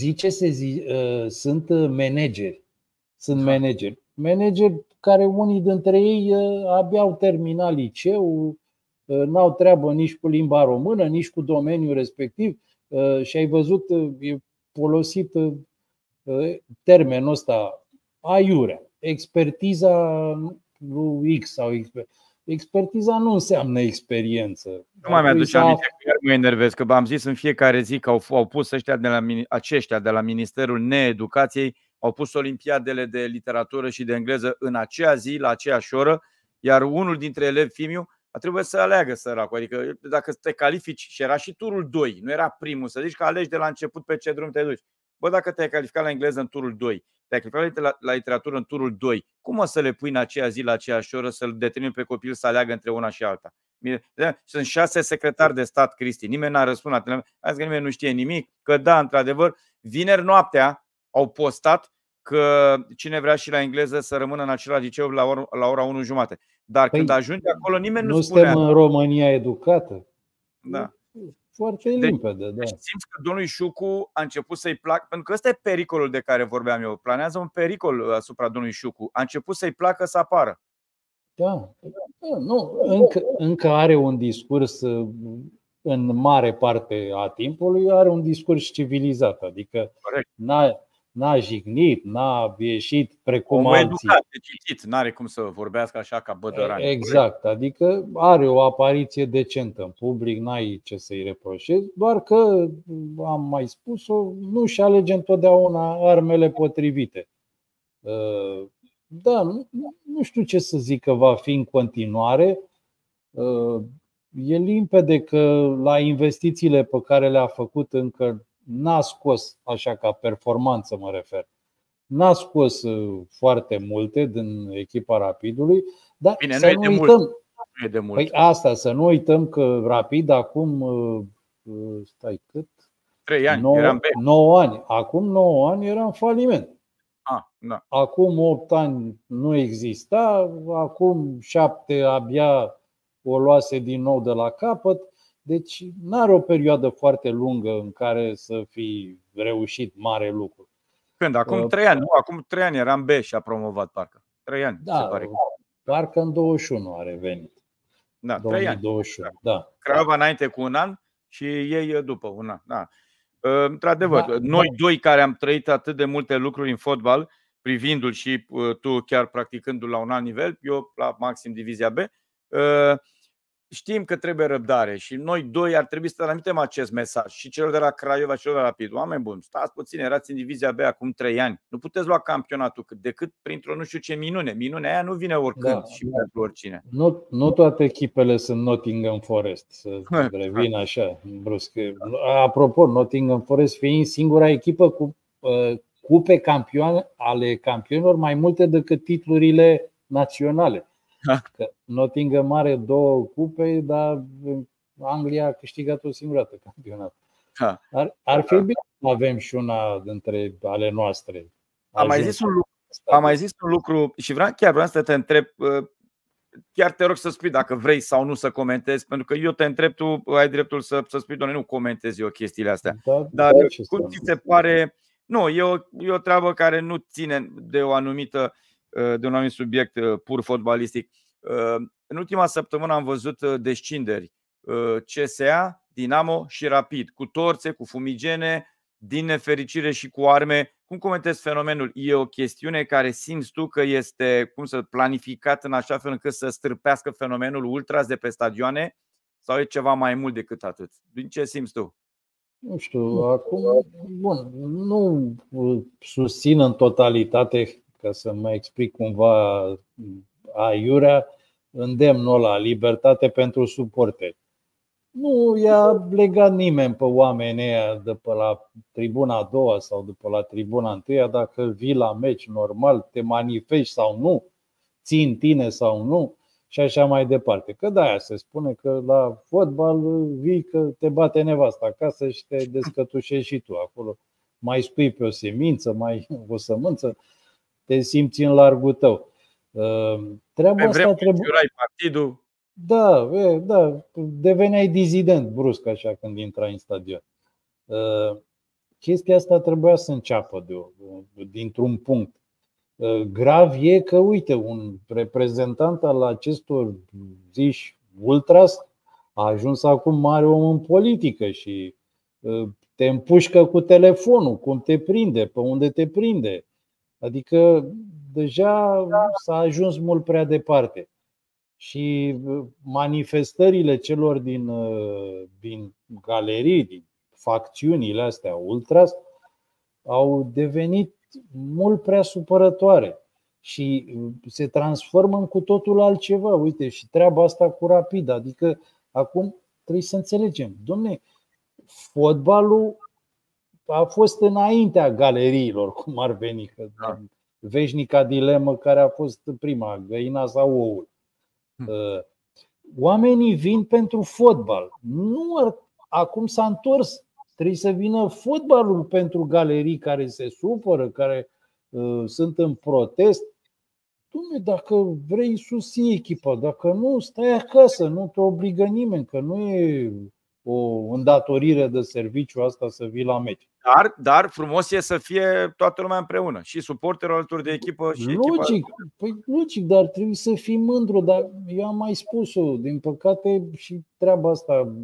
sunt manageri. Sunt manageri. Manageri care unii dintre ei abia au terminat liceu, n-au treabă nici cu limba română, nici cu domeniul respectiv. Și ai văzut, e folosit termenul ăsta, aiurea, expertiza lui X sau X. Expertiza nu înseamnă experiență. Nu mai mi-aduce aminte, că iar mă enervez, că am zis în fiecare zi că au pus aceștia de la Ministerul Needucației, au pus olimpiadele de literatură și de engleză în aceea zi, la aceeași oră, iar unul dintre elevi, Fimiu, a trebuit să aleagă, săracul. Adică dacă te califici, și era și turul 2, nu era primul, să zici că alegi de la început pe ce drum te duci. Bă, dacă te-ai calificat la engleză în turul 2, te-ai calificat la literatură în turul 2, cum o să le pui în aceea zi, la aceeași oră, să-l determini pe copil să aleagă între una și alta? Sunt 6 secretari de stat, Cristi, nimeni n-a răspuns la telefon, azi că nimeni nu știe nimic, că da, într-adevăr, vineri noaptea au postat că cine vrea și la engleză să rămână în același liceu la ora 1:30. Dar când ajunge acolo, nimeni nu spune. Nu suntem în România educată? Da. Foarte limpede, deci simți că domnul Șucu a început să-i placă, pentru că ăsta e pericolul de care vorbeam eu. Planează un pericol asupra domnului Șucu. A început să-i placă să apară. Da. Nu, încă are un discurs, în mare parte a timpului, are un discurs civilizat. Adică n-a jignit, n-a ieșit precum alții. Educat, de citit, n-are cum să vorbească așa ca bădărani. Exact, adică are o apariție decentă în public, n-ai ce să-i reproșezi, doar că, am mai spus-o, nu-și alege întotdeauna armele potrivite. Da, nu știu ce să zic că va fi în continuare. E limpede că la investițiile pe care le-a făcut încă n-a scos, așa ca performanță mă refer, n-a scos foarte multe din echipa Rapidului, dar bine, să nu uităm. Nu e de mult. Păi asta, să nu uităm că Rapid acum, stai cât? 3 ani, 9 ani. Acum 9 ani era în faliment. Da. Acum 8 ani nu exista, acum 7 abia o luase din nou de la capăt. Deci n-are o perioadă foarte lungă în care să fi reușit mare lucru. Când? Acum 3 ani. Nu, acum 3 ani era în B și a promovat parcă. 3 ani, da, se pare. Parcă în 21 a revenit. Da, 2021. 3 ani. Da. Craiova înainte cu un an și ei după un an. Da. Într-adevăr, noi doi care am trăit atât de multe lucruri în fotbal, privindu-l și tu chiar practicându-l la un alt nivel, eu la maxim divizia B, știm că trebuie răbdare și noi doi ar trebui să transmitem acest mesaj și celor de la Craiova și celor de la Rapid. Oameni buni, stați puțin, erați în divizia B acum 3 ani. Nu puteți lua campionatul decât printr-o nu știu ce minune. Minunea aia nu vine oricând și pentru oricine. Nu toate echipele sunt Nottingham Forest, să revin așa brusc. Apropo, Nottingham Forest fiind singura echipă cu cupe campioane ale campionilor mai multe decât titlurile naționale. Că Nottingham are 2 cupe, dar Anglia a câștigat o singură dată campionat. Ar fi bine să avem și una dintre ale noastre. Am mai zis un lucru și vreau să te întreb, chiar te rog să spui dacă vrei sau nu să comentezi, pentru că eu te întreb, tu ai dreptul să spui, doamne, nu comentezi eu chestiile astea. Dar cum ți se pare? Nu, e o treabă care nu ține de un anumit subiect pur fotbalistic. În ultima săptămână am văzut descinderi CSA, Dinamo și Rapid, cu torțe, cu fumigene, din nefericire și cu arme. Cum comentezi fenomenul? E o chestiune care simți tu că este planificat în așa fel încât să stârpească fenomenul ultras de pe stadioane sau e ceva mai mult decât atât? Din ce simți tu? Nu știu, acum, bun, nu susțin în totalitate, ca să mă explic cumva aiurea, îndemnul la libertate pentru suporteri. Nu i-a legat nimeni pe oamenii ăia de pe la tribuna a doua sau de pe la tribuna a întâia dacă vii la meci normal, te manifesti sau nu, ții în tine sau nu și așa mai departe. Că de-aia se spune că la fotbal vii că te bate nevasta acasă și te descătușești și tu acolo. Mai spui pe o semință, mai o sămânță, te simți în largul tău. Treaba asta trebuie. Partidul. Da, deveneai dizident brusc așa când intrai în stadion. Chestia asta trebuia să înceapă dintr-un punct. Grav e că, uite, un reprezentant al acestor ziși ultras a ajuns acum mare om în politică și te împușcă cu telefonul, cum te prinde, pe unde te prinde. Adică deja s-a ajuns mult prea departe. Și manifestările celor din galerii, din facțiunile astea ultras, au devenit mult prea supărătoare și se transformă în cu totul altceva. Uite, și treaba asta cu Rapid, adică acum trebuie să înțelegem, dom'le, fotbalul a fost înaintea galeriilor, cum ar veni, că veșnica dilemă care a fost prima, găina sau oul. Oamenii vin pentru fotbal. Acum s-a întors. Trebuie să vină fotbalul pentru galerii care se supără, care sunt în protest. Dumne, dacă vrei, susții echipa. Dacă nu, stai acasă. Nu te obligă nimeni, că nu e o îndatorire de serviciu asta să vii la meci. Dar frumos e să fie toată lumea împreună. Și suporterul alături de echipă și logic, echipa. Păi logic, dar trebuie să fii mândru. Dar eu am mai spus-o, din păcate, și treaba asta,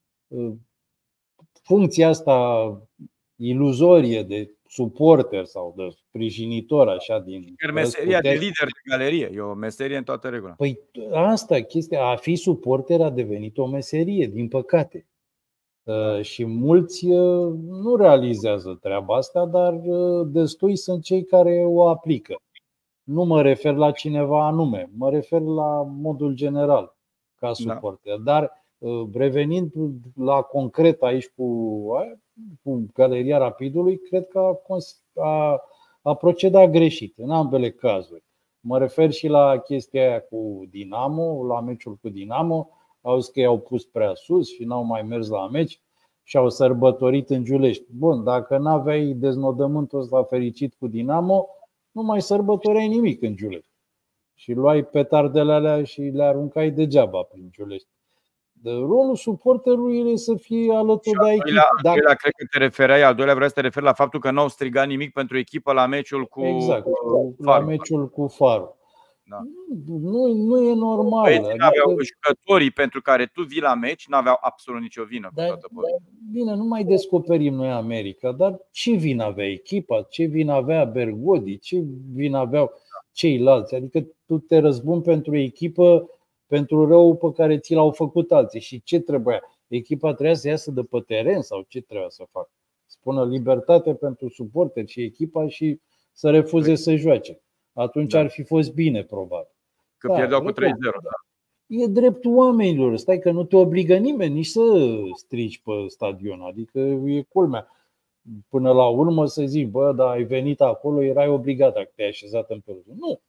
funcția asta iluzorie de suporter sau de sprijinitor, așa, din meseria de lider de galerie e o meserie în toată regula. Păi asta, chestia, a fi suporter a devenit o meserie, din păcate. Și mulți nu realizează treaba asta, dar destui sunt cei care o aplică. Nu mă refer la cineva anume, mă refer la modul general, ca suporter. Dar revenind la concret aici cu Galeria Rapidului, cred că a procedat greșit în ambele cazuri. Mă refer și la chestia aia cu Dinamo, la meciul cu Dinamo. Au zis că i-au pus prea sus și n-au mai mers la meci și au sărbătorit în Giulești. Bun, dacă n-aveai deznodământul ăsta fericit cu Dinamo, nu mai sărbătoreai nimic în Giulești. Și luai petardele alea și le aruncai degeaba prin Giulești. Rolul suporterului e să fie alături de echipă. Cred că te refereai, al doilea vreau să te referi la faptul că n-au strigat nimic pentru echipă la meciul cu la meciul cu Farul. Da. Nu e normal. Adică jucătorii pentru care tu vii la meci n-aveau absolut nicio vină. Bine, nu mai descoperim noi America, dar ce vină avea echipa, ce vină avea Bergodi, ce vină aveau ceilalți? Adică tu te răzbuni pentru echipă, pentru rău pe care ți l-au făcut alții. Și ce trebuia? Echipa trebuia să iasă de pe teren sau ce trebuia să facă? Spună libertate pentru suporteri și echipa și să refuze să joace. Atunci ar fi fost bine, probabil. Că pierdeau cu 3-0. E dreptul oamenilor. Stai că nu te obligă nimeni nici să strici pe stadion. Adică e culmea. Până la urmă să zici, bă, dar ai venit acolo, erai obligat dacă te-ai așezat în peloton. Nu.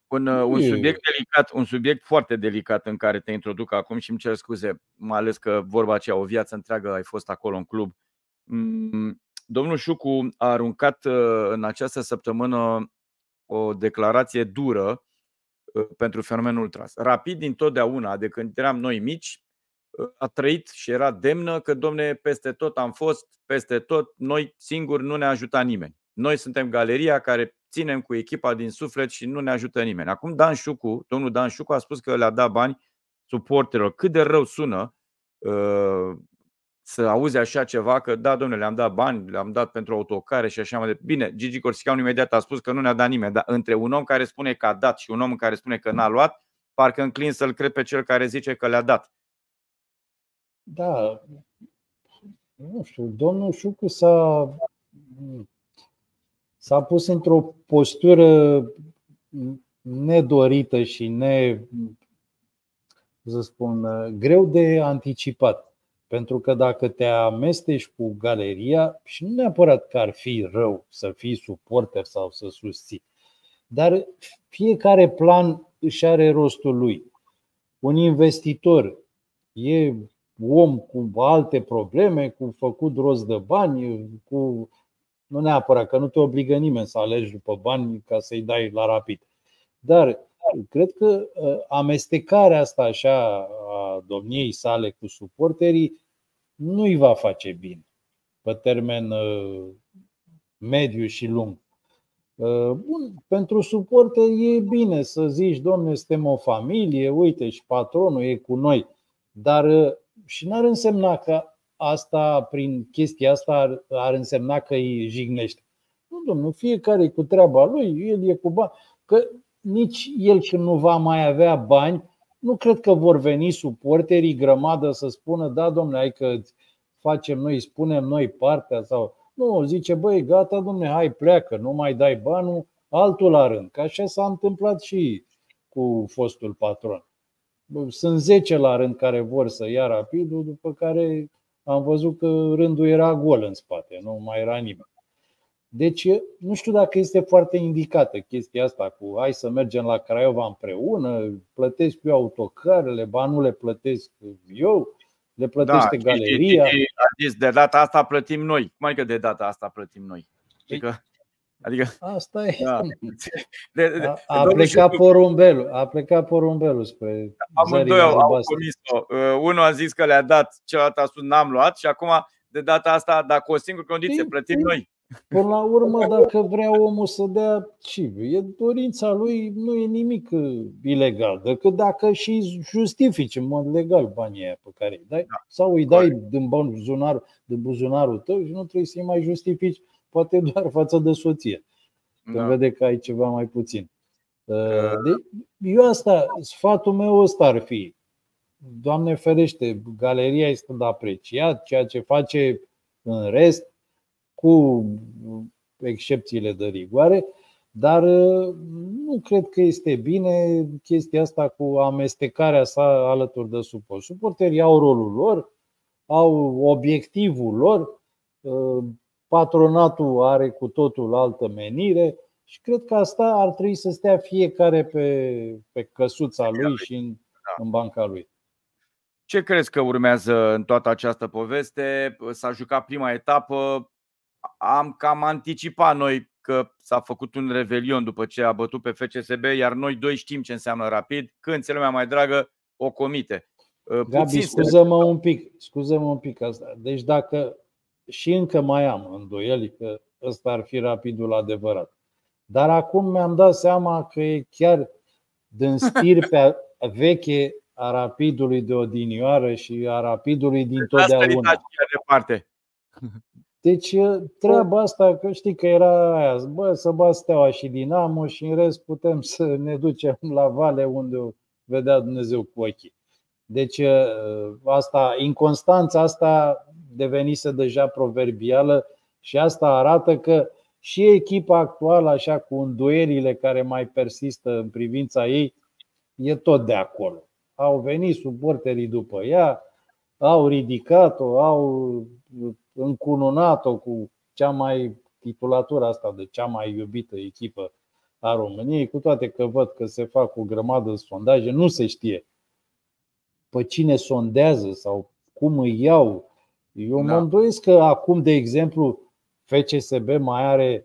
Un subiect foarte delicat în care te introduc acum și îmi cer scuze, mai ales că vorba aceea, o viață întreagă ai fost acolo în club. Domnul Șucu a aruncat în această săptămână o declarație dură pentru fenomenul ultras. Rapid, dintotdeauna, de când eram noi mici, a trăit și era demnă că, domne, peste tot am fost, peste tot, noi singuri nu ne ajuta nimeni. Noi suntem galeria care ținem cu echipa din suflet și nu ne ajută nimeni. Acum domnul Dan Șucu a spus că le-a dat bani suporterilor. Cât de rău sună să auzi așa ceva, că da, domnule, le-am dat bani, le-am dat pentru autocare și așa mai departe. Bine, Gigi Corsican imediat a spus că nu ne-a dat nimeni, dar între un om care spune că a dat și un om care spune că n-a luat, parcă înclin să-l cred pe cel care zice că le-a dat. Da, nu știu, domnul Șucu s-a pus într-o postură nedorită și greu de anticipat. Pentru că dacă te amesteci cu galeria, și nu neapărat că ar fi rău să fii suporter sau să susții, dar fiecare plan își are rostul lui. Un investitor e om cu alte probleme, cu făcut rost de bani, nu neapărat că nu te obligă nimeni să alegi după bani ca să-i dai la Rapid. Dar cred că amestecarea asta așa a domniei sale cu suporterii nu îi va face bine pe termen mediu și lung. Bun, pentru suporteri e bine să zici, domne, suntem o familie, uite, și patronul e cu noi. Dar și n-ar însemna că asta, prin chestia asta, ar însemna că îi jignește. Nu, domnule, fiecare e cu treaba lui, el e cu bani. Că nici el când nu va mai avea bani, Nu cred că vor veni suporterii grămadă să spună: da, domnule, hai că facem noi, spunem noi partea. Sau nu, zice: băi, gata, domnule, hai, pleacă, nu mai dai banul, altul la rând. Că așa s-a întâmplat și cu fostul patron. Sunt 10 la rând care vor să ia Rapidul, după care am văzut că rândul era gol în spate, nu mai era nimeni. Deci nu știu dacă este foarte indicată chestia asta cu hai să mergem la Craiova împreună, plătesc eu autocarele, ba nu le plătesc eu, le plătește galeria. A zis, de data asta plătim noi. Cum adică de data asta plătim noi? Adică asta e. Da. A plecat porumbelul spre amândoi au comis-o. Unul a zis că le-a dat, celălalt a spus n-am luat și acum de data asta, dar cu o singură condiție, plătim noi. Până la urmă, dacă vrea omul să dea, e dorința lui, nu e nimic ilegal, decât dacă și justifici în mod legal banii aia pe care îi dai, sau îi dai din buzunarul tău și nu trebuie să-i mai justifici, poate doar față de soție, când vede că ai ceva mai puțin. Eu asta, sfatul meu ăsta ar fi: Doamne ferește, galeria este de apreciat, ceea ce face în rest, cu excepțiile de rigoare, dar nu cred că este bine chestia asta cu amestecarea sa alături de suport. Suporterii au rolul lor, au obiectivul lor, patronatul are cu totul altă menire și cred că asta ar trebui să stea fiecare pe căsuța lui și în banca lui. Ce crezi că urmează în toată această poveste? S-a jucat prima etapă. Am cam anticipat noi că s-a făcut un revelion după ce a bătut pe FCSB, iar noi doi știm ce înseamnă Rapid. Când ți-e lumea mai dragă, o comite. Gabi, scuză-mă un pic asta. Deci dacă și încă mai am îndoieli că ăsta ar fi Rapidul adevărat. Dar acum mi-am dat seama că e chiar din stirpea veche a Rapidului de odinioară și a Rapidului din totdeauna. Deci treaba asta, că știi că era aia, să bat Steaua și Dinamo și în rest putem să ne ducem la vale unde o vedea Dumnezeu cu ochii. Deci asta, inconstanța asta devenise deja proverbială și asta arată că și echipa actuală, așa, cu îndoierile care mai persistă în privința ei, e tot de acolo. Au venit suporterii după ea, au ridicat-o, au încununat-o cu titulatura asta de cea mai iubită echipă a României, cu toate că văd că se fac o grămadă de sondaje, nu se știe pe cine sondează sau cum îi iau. Eu mă îndoiesc că acum, de exemplu, FCSB mai are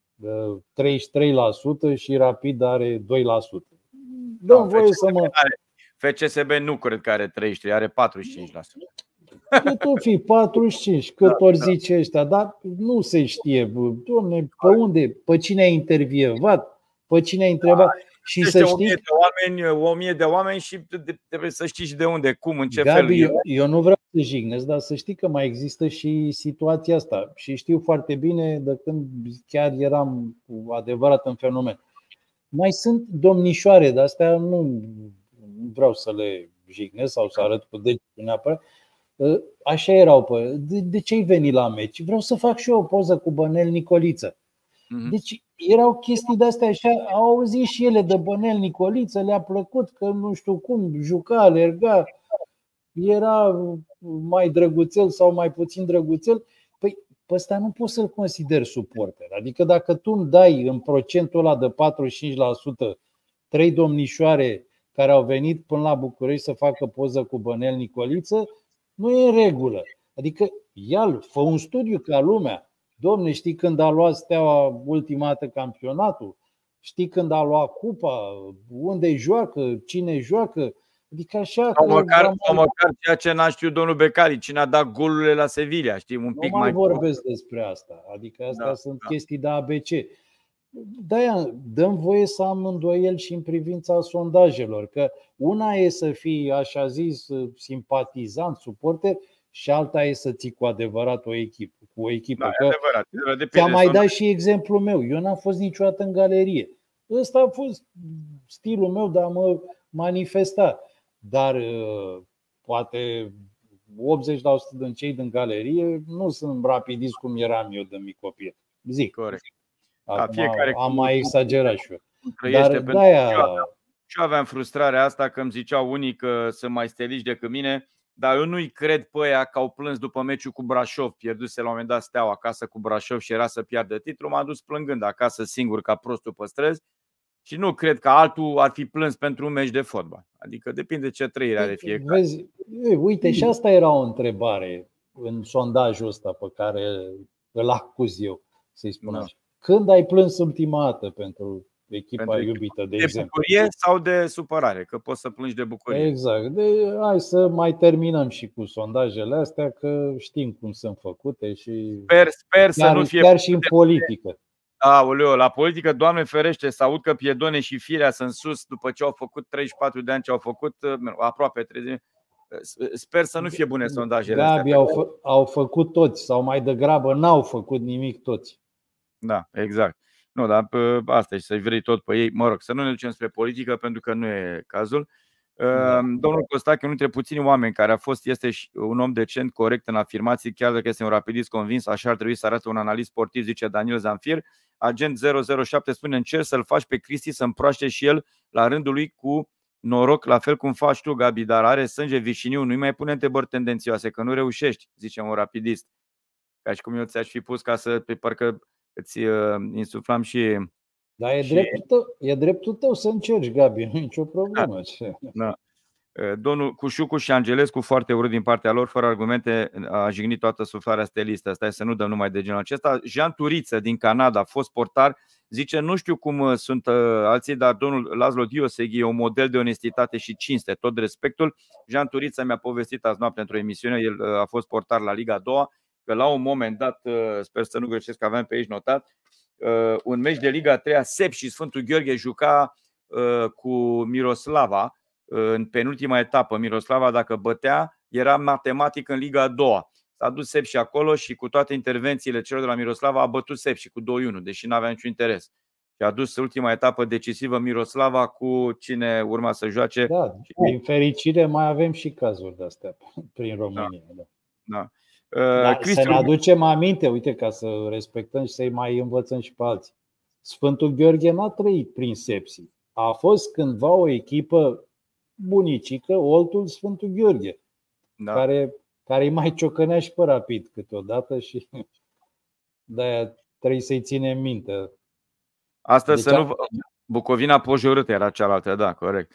33% și Rapid are 2%. Dă-mi voie să mă... FCSB nu cred că are 33, are 45%. Cât o fi 45, cât ori zice ăștia, dar nu se știe. Doamne, pe unde? Pe cine ai intervievat? Pe cine ai întrebat? Și să știi, 1000 de oameni și trebuie să știi și de unde, cum, în ce Gabi, fel. Eu nu vreau să jignesc, dar să știi că mai există și situația asta. Și știu foarte bine de când chiar eram cu adevărat în fenomen. Mai sunt domnișoare, de astea nu vreau să le jignesc sau să arăt cu degetul neapărat. Așa erau. De ce ai venit la meci? Vreau să fac și eu o poză cu Bănel Nicoliță. Deci erau chestii de-astea așa, au auzit și ele de Bănel Nicoliță, le-a plăcut că nu știu cum, juca, alerga, era mai drăguțel sau mai puțin drăguțel. Păi pe ăsta nu poți să-l consideri suporter. Adică dacă tu îmi dai în procentul ăla de 45% 3 domnișoare care au venit până la București să facă poză cu Bănel Nicoliță, nu e în regulă. Adică ia-l, fă un studiu ca lumea. Dom'le, știi când a luat Steaua ultima dată campionatul? Știi când a luat cupa? Unde joacă? Cine joacă? Adică așa. Sau măcar ceea ce n-a știut domnul Becali, cine a dat golurile la Sevilla, știi, un pic mai vorbesc despre asta. Adică astea sunt chestii de ABC. De-aia dăm voie să am îndoieli și în privința sondajelor, că una e să fii, așa zis, simpatizant, suporter, și alta e să ții cu adevărat o echipă. Ți-am mai dat și exemplul meu. Eu n-am fost niciodată în galerie. Ăsta a fost stilul meu de a mă manifesta. dar poate 80% din cei din galerie nu sunt rapidist cum eram eu de mic copil. Zic. Corect. Acum fiecare am mai exagerat și eu. trăiește, Dar pentru de-aia și eu aveam frustrarea asta că îmi ziceau unii că sunt mai steliși decât mine, dar eu nu-i cred pe aia că au plâns după meciul cu Brașov, pierduse la un moment dat Steaua acasă cu Brașov și era să piardă titlul, m-a dus plângând acasă singur ca prostul pe străzi și nu cred că altul ar fi plâns pentru un meci de fotbal. Adică depinde ce trăire are fiecare. Vezi, uite, și asta era o întrebare în sondajul ăsta pe care îl acuz eu, să-i spun așa. Când ai plâns ultima dată pentru echipa iubită, de exemplu? De bucurie sau de supărare? Că poți să plângi de bucurie. Exact. Hai să mai terminăm și cu sondajele astea, că știm cum sunt făcute și Sper să nu fie chiar și în politică. Aoleu, la politică, Doamne ferește, să aud că Piedone și Firea sunt sus după ce au făcut 34 de ani ce au făcut, aproape 30. Sper să nu fie bune sondajele astea. Au făcut toți sau mai degrabă n-au făcut nimic toți. Da, exact. Nu, dar asta e, să-i vrei tot pe ei. Mă rog, să nu ne ducem spre politică pentru că nu e cazul. Domnul Costache, unul dintre puțini oameni care este un om decent, corect în afirmații, chiar dacă este un rapidist convins, așa ar trebui să arate un analist sportiv, zice Daniel Zanfir. Agent 007 spune: încerci să-l faci pe Cristi să împroaște și el la rândul lui cu noroc, la fel cum faci tu, Gabi, dar are sânge vișiniu, nu-i mai pune întrebări tendențioase, că nu reușești, zice un rapidist. Ca și cum eu ți-aș fi pus ca să, pe parcă îți insuflam și... Dar e dreptul tău să încerci, Gabi, nu e nicio problemă. Da. Domnul Cușucu și Angelescu, foarte urât din partea lor, fără argumente, a jignit toată suflarea stelistă. Stai să nu dăm numai de genul acesta. Jean Turiță din Canada, fost portar, zice: nu știu cum sunt alții, dar domnul Laszlo Dioseghi e un model de onestitate și cinste, tot respectul. Jean Turiță mi-a povestit azi noapte într-o emisiune, el a fost portar la Liga 2, că la un moment dat, sper să nu greșesc, că aveam pe aici notat, un meci de Liga 3, Sep și Sfântul Gheorghe juca cu Miroslava în penultima etapă. Miroslava, dacă bătea, era matematic în Liga 2. S-a dus Sep și acolo și cu toate intervențiile celor de la Miroslava a bătut Sep și cu 2-1, deși nu avea niciun interes. Și a dus ultima etapă decisivă Miroslava cu cine urma să joace. Da, din fericire mai avem și cazuri de astea prin România. Da. Să ne aducem aminte, uite, ca să respectăm și să-i mai învățăm și pe alții. Sfântul Gheorghe n-a trăit prin sepsi. A fost cândva o echipă bunicică, Oltul Sfântul Gheorghe, care îi mai ciocănea și pe Rapid câteodată și de-aia trebuie să-i ținem minte. Astăzi deci, Bucovina Pojorât era cealaltă, da, corect.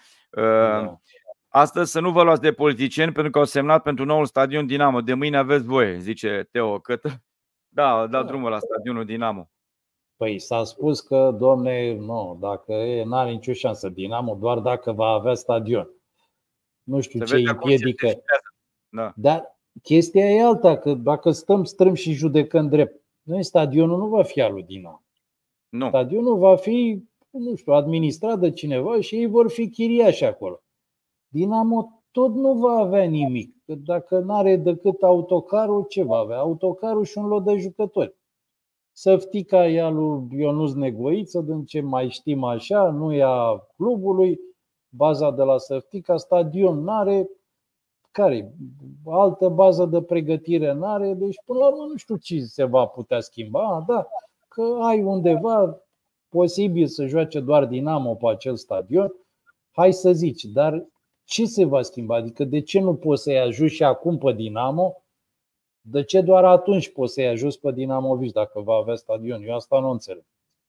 Astăzi să nu vă luați de politicieni pentru că au semnat pentru noul stadion Dinamo. De mâine aveți voie, zice Teo Cătă. Da, dau drumul la stadionul Dinamo. Păi s-a spus că, domne, nu, dacă n-are nicio șansă Dinamo, doar dacă va avea stadion. Nu știu ce împiedică. Da. Dar chestia e alta, că dacă stăm strâm și judecăm drept, noi stadionul nu va fi al lui Dinamo. Nu. Stadionul va fi, nu știu, administrat de cineva și ei vor fi chiriași acolo. Dinamo tot nu va avea nimic. Dacă nu are decât autocarul, ce va avea? Autocarul și un lot de jucători. Săftica e a lui Ionuț Negoiță, din ce mai știm așa, nu e a clubului, baza de la Săftica, stadion n-are, care altă bază de pregătire n-are, deci până la urmă nu știu ce se va putea schimba, da, că ai undeva posibil să joace doar Dinamo pe acel stadion, hai să zici, dar ce se va schimba? Adică de ce nu poți să-i ajuți și acum pe Dinamo? De ce doar atunci poți să-i ajuți pe Dinamovici dacă va avea stadion? Eu asta nu înțeleg.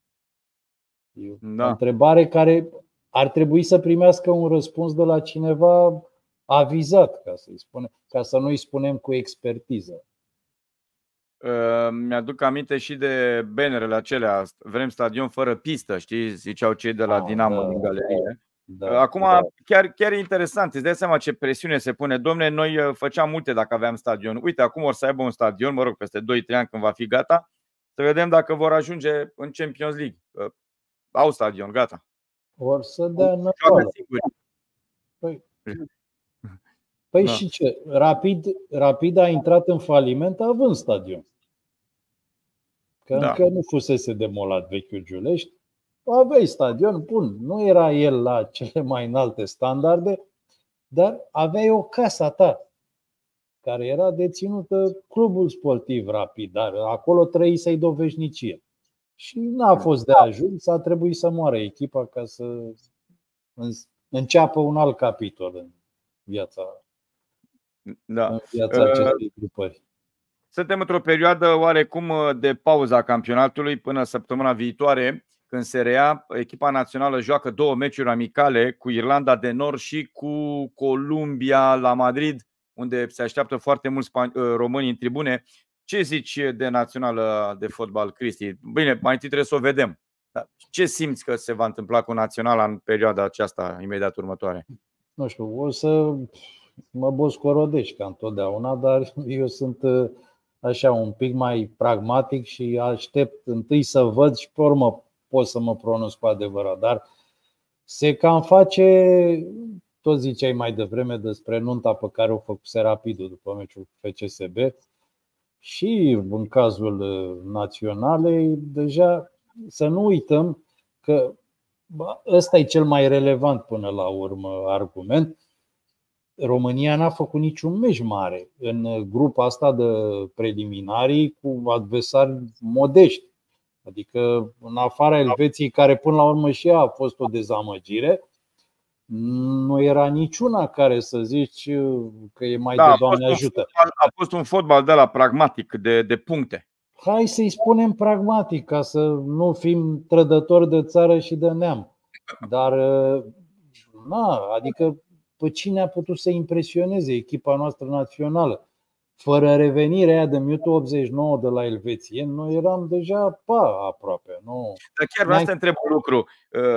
E o întrebare care ar trebui să primească un răspuns de la cineva avizat, ca să nu-i spunem cu expertiză. Mi-aduc aminte și de banerele acelea. Vrem stadion fără pistă, știi? Ziceau cei de la Dinamo din galerie. Acum chiar e interesant. Îți dai seama ce presiune se pune. Dom'le, noi făceam multe dacă aveam stadion. Uite, acum or să aibă un stadion, mă rog, peste 2-3 ani când va fi gata, să vedem dacă vor ajunge în Champions League. Au stadion, gata. Or să dea năcoală. Păi și ce? Rapid a intrat în faliment având stadion. Că încă nu fusese demolat vechiul Giulești. Aveai stadion, bun, nu era el la cele mai înalte standarde, dar aveai o casă ta care era deținută Clubul Sportiv Rapid, dar acolo trăisei de o veșnicie. Și n-a fost de ajuns, a trebuit să moară echipa ca să înceapă un alt capitol în viața acestei grupări. Suntem într-o perioadă oarecum de pauza campionatului până săptămâna viitoare, când se reia. Echipa națională joacă 2 meciuri amicale cu Irlanda de Nord și cu Columbia la Madrid, unde se așteaptă foarte mulți români în tribune. Ce zici de națională de fotbal, Cristi? Bine, mai întâi trebuie să o vedem. Dar ce simți că se va întâmpla cu naționala în perioada aceasta imediat următoare? Nu știu, o să mă boscorodești ca întotdeauna, dar eu sunt așa un pic mai pragmatic și aștept întâi să văd și pe urmă pot să mă pronunț cu adevărat. Dar se cam face, tot ziceai mai devreme despre nunta pe care o făcuse Rapidul după meciul cu FCSB. Și în cazul naționalei, deja să nu uităm că ăsta e cel mai relevant până la urmă argument. România n-a făcut niciun meci mare în grupa asta de preliminarii cu adversari modești. Adică în afara Elveției, care până la urmă și ea a fost o dezamăgire, nu era niciuna care să zici că e mai de Doamne ajută. A fost un fotbal de la pragmatic, de puncte. Hai să-i spunem pragmatic, ca să nu fim trădători de țară și de neam. Dar, adică pe cine a putut să impresioneze echipa noastră națională? Fără revenirea aia de minutul 89 de la elvețieni, noi eram deja aproape. Nu. Dar chiar vreau să te întreb un lucru.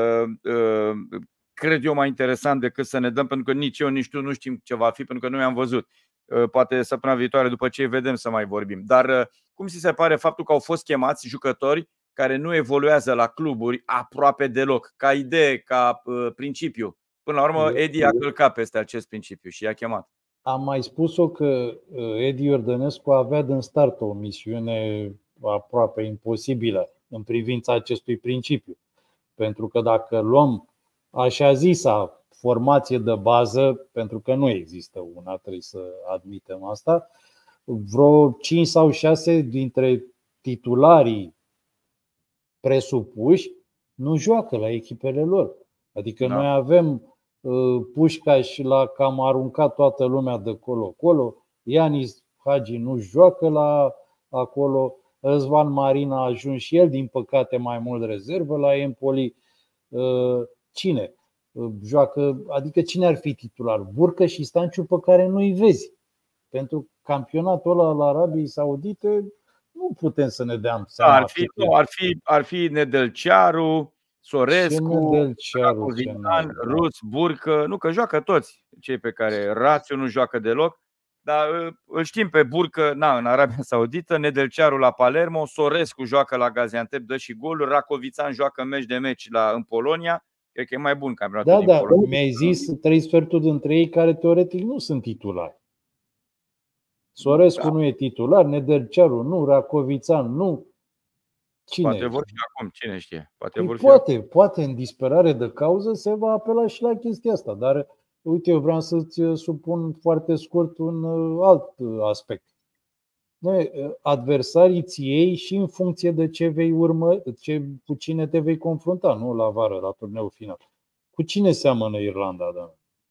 Cred eu mai interesant decât să ne dăm, pentru că nici eu, nici tu nu știm ce va fi, pentru că nu i-am văzut. Poate săptămâna viitoare, după ce îi vedem, să mai vorbim. Dar cum ți se pare faptul că au fost chemați jucători care nu evoluează la cluburi aproape deloc, ca idee, ca principiu? Până la urmă, Edi a călcat peste acest principiu și i-a chemat. Am mai spus-o că Edi Iordănescu avea din start o misiune aproape imposibilă în privința acestui principiu. Pentru că dacă luăm așa zisa formație de bază, pentru că nu există una, trebuie să admitem asta, vreo 5 sau 6 dintre titularii presupuși nu joacă la echipele lor. Adică noi avem Pușcaș, l-a cam aruncat toată lumea de colo-colo, Ianis Hagi nu joacă la acolo, Răzvan Marin a ajuns și el, din păcate, mai mult rezervă la Empoli. Cine joacă, adică cine ar fi titular? Burcă și Stanciu, pe care nu-i vezi. Pentru campionatul ăla al Arabiei Saudite nu putem să ne dăm seama. Ar fi Nedelcearu, Sorescu, Rus, Burcă. Nu, că joacă toți cei pe care Rațiu nu joacă deloc. Dar îl știm pe Burcă în Arabia Saudită, Nedelcearu la Palermo, Sorescu joacă la Gaziantep, dă și goluri, Racovițan joacă meci de meci în Polonia. Cred că e mai bun campionatul din Polonia. Da, mi-ai zis 3 sferturi dintre ei care teoretic nu sunt titulari. Sorescu nu e titular, Nedelcearu nu, Racovițan nu. Cine? Poate vor fi acum, cine știe. Poate în disperare de cauză se va apela și la chestia asta. Dar uite, eu vreau să-ți supun foarte scurt un alt aspect. Noi, adversarii ți iei și în funcție de ce vei cu cine te vei confrunta, nu la vară, la turneul final. Cu cine seamănă Irlanda, da?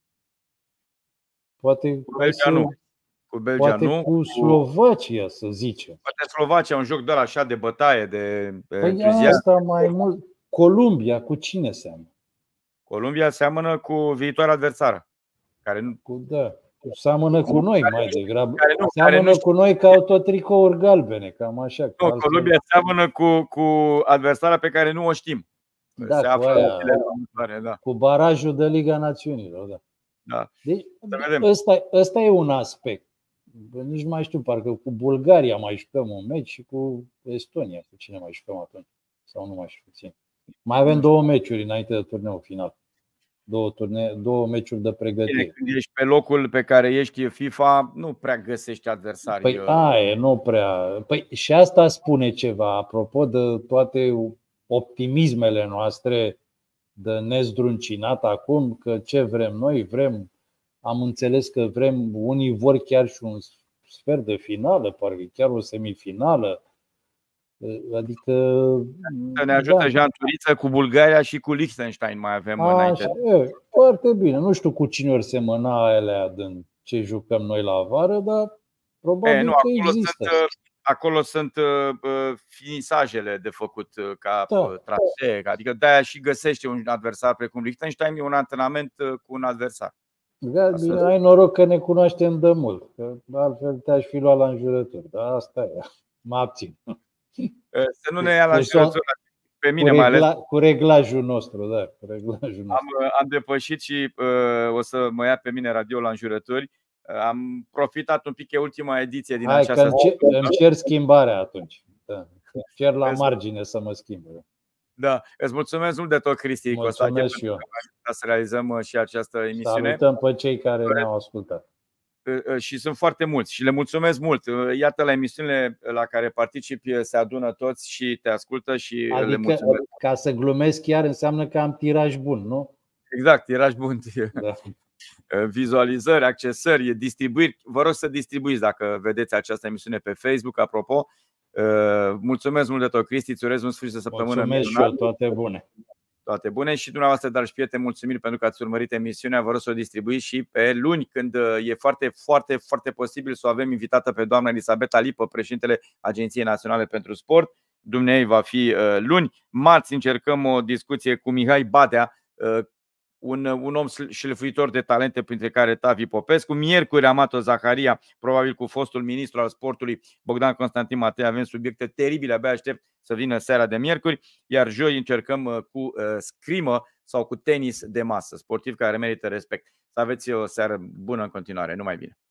Poate cu Belgia nu. Cu Belgia nu. Cu Slovacia, să zicem. Poate Slovacia, un joc de ăla așa de bătaie, de entuziasm. Asta mai mult. Columbia, cu cine seamănă? Columbia seamănă cu viitoarea adversară. Care nu... Seamănă cu noi mai degrabă. Seamănă cu noi că au tot tricouri galbene, cam așa. Nu, Columbia seamănă cu adversara pe care nu o știm. Da, se află cu barajul de Liga Națiunilor. Da. Deci, ăsta e un aspect. Nici nu mai știu, parcă cu Bulgaria mai jucăm un meci și cu Estonia. Cu cine mai jucăm atunci? Sau nu mai știu. Mai avem 2 meciuri înainte de turneul final. 2 meciuri de pregătire. Când ești pe locul pe care ești FIFA, nu prea găsești adversari. Păi nu prea. Păi și asta spune ceva apropo de toate optimismele noastre de nezdruncinat acum, că ce vrem noi, vrem am înțeles că unii vor chiar și un sfert de finală, parcă chiar o semifinală. Adică ne ajută Jean Turiță cu Bulgaria și cu Liechtenstein mai avem înainte. Foarte bine. Nu știu cu cine ori semăna alea din ce jucăm noi la vară, dar probabil că există. Acolo sunt finisajele de făcut ca trasee. Adică de-aia și găsește un adversar precum Liechtenstein, e un antrenament cu un adversar. Bine, ai noroc că ne cunoaștem de mult, că altfel te-aș fi luat la înjurături. Dar asta e, mă abțin. Să nu ne ia la înjurături pe mine mai ales. Cu reglajul nostru, da. Cu reglajul nostru. Am depășit și o să mă ia pe mine radio la înjurături. Am profitat un pic, e ultima ediție din această. Îmi cer schimbarea atunci. Da. Cer la margine să mă schimbe. Da, îți mulțumesc mult de tot, Cristi Costache, și eu. Să realizăm și această emisiune. Salutăm pe cei care ne-au ascultat. Și sunt foarte mulți și le mulțumesc mult. Iată, la emisiunile la care participi se adună toți și te ascultă și le mulțumesc. Ca să glumesc chiar înseamnă că am tiraj bun, nu? Exact, tiraj bun. Da. Vizualizări, accesări, distribuiri. Vă rog să distribuiți dacă vedeți această emisiune pe Facebook. Apropo, mulțumesc mult de tot, Cristi, îți urez un sfârșit de săptămână. Mulțumesc și eu, toate bune. Toate bune și dumneavoastră, dragi prieteni, mulțumiri pentru că ați urmărit emisiunea. Vă rog să o distribuiți și pe luni, când e foarte, foarte, foarte posibil să o avem invitată pe doamna Elisabeta Lipă, președintele Agenției Naționale pentru Sport. Dumnezeu va fi luni. Marți încercăm o discuție cu Mihai Badea, un om șlefuitor de talente, printre care Tavi Popescu. Miercuri, Amato Zaharia, probabil cu fostul ministru al sportului Bogdan Constantin Matei. Avem subiecte teribile, abia aștept să vină seara de miercuri. Iar joi încercăm cu scrimă sau cu tenis de masă, sportiv care merită respect. Să aveți o seară bună în continuare, numai bine.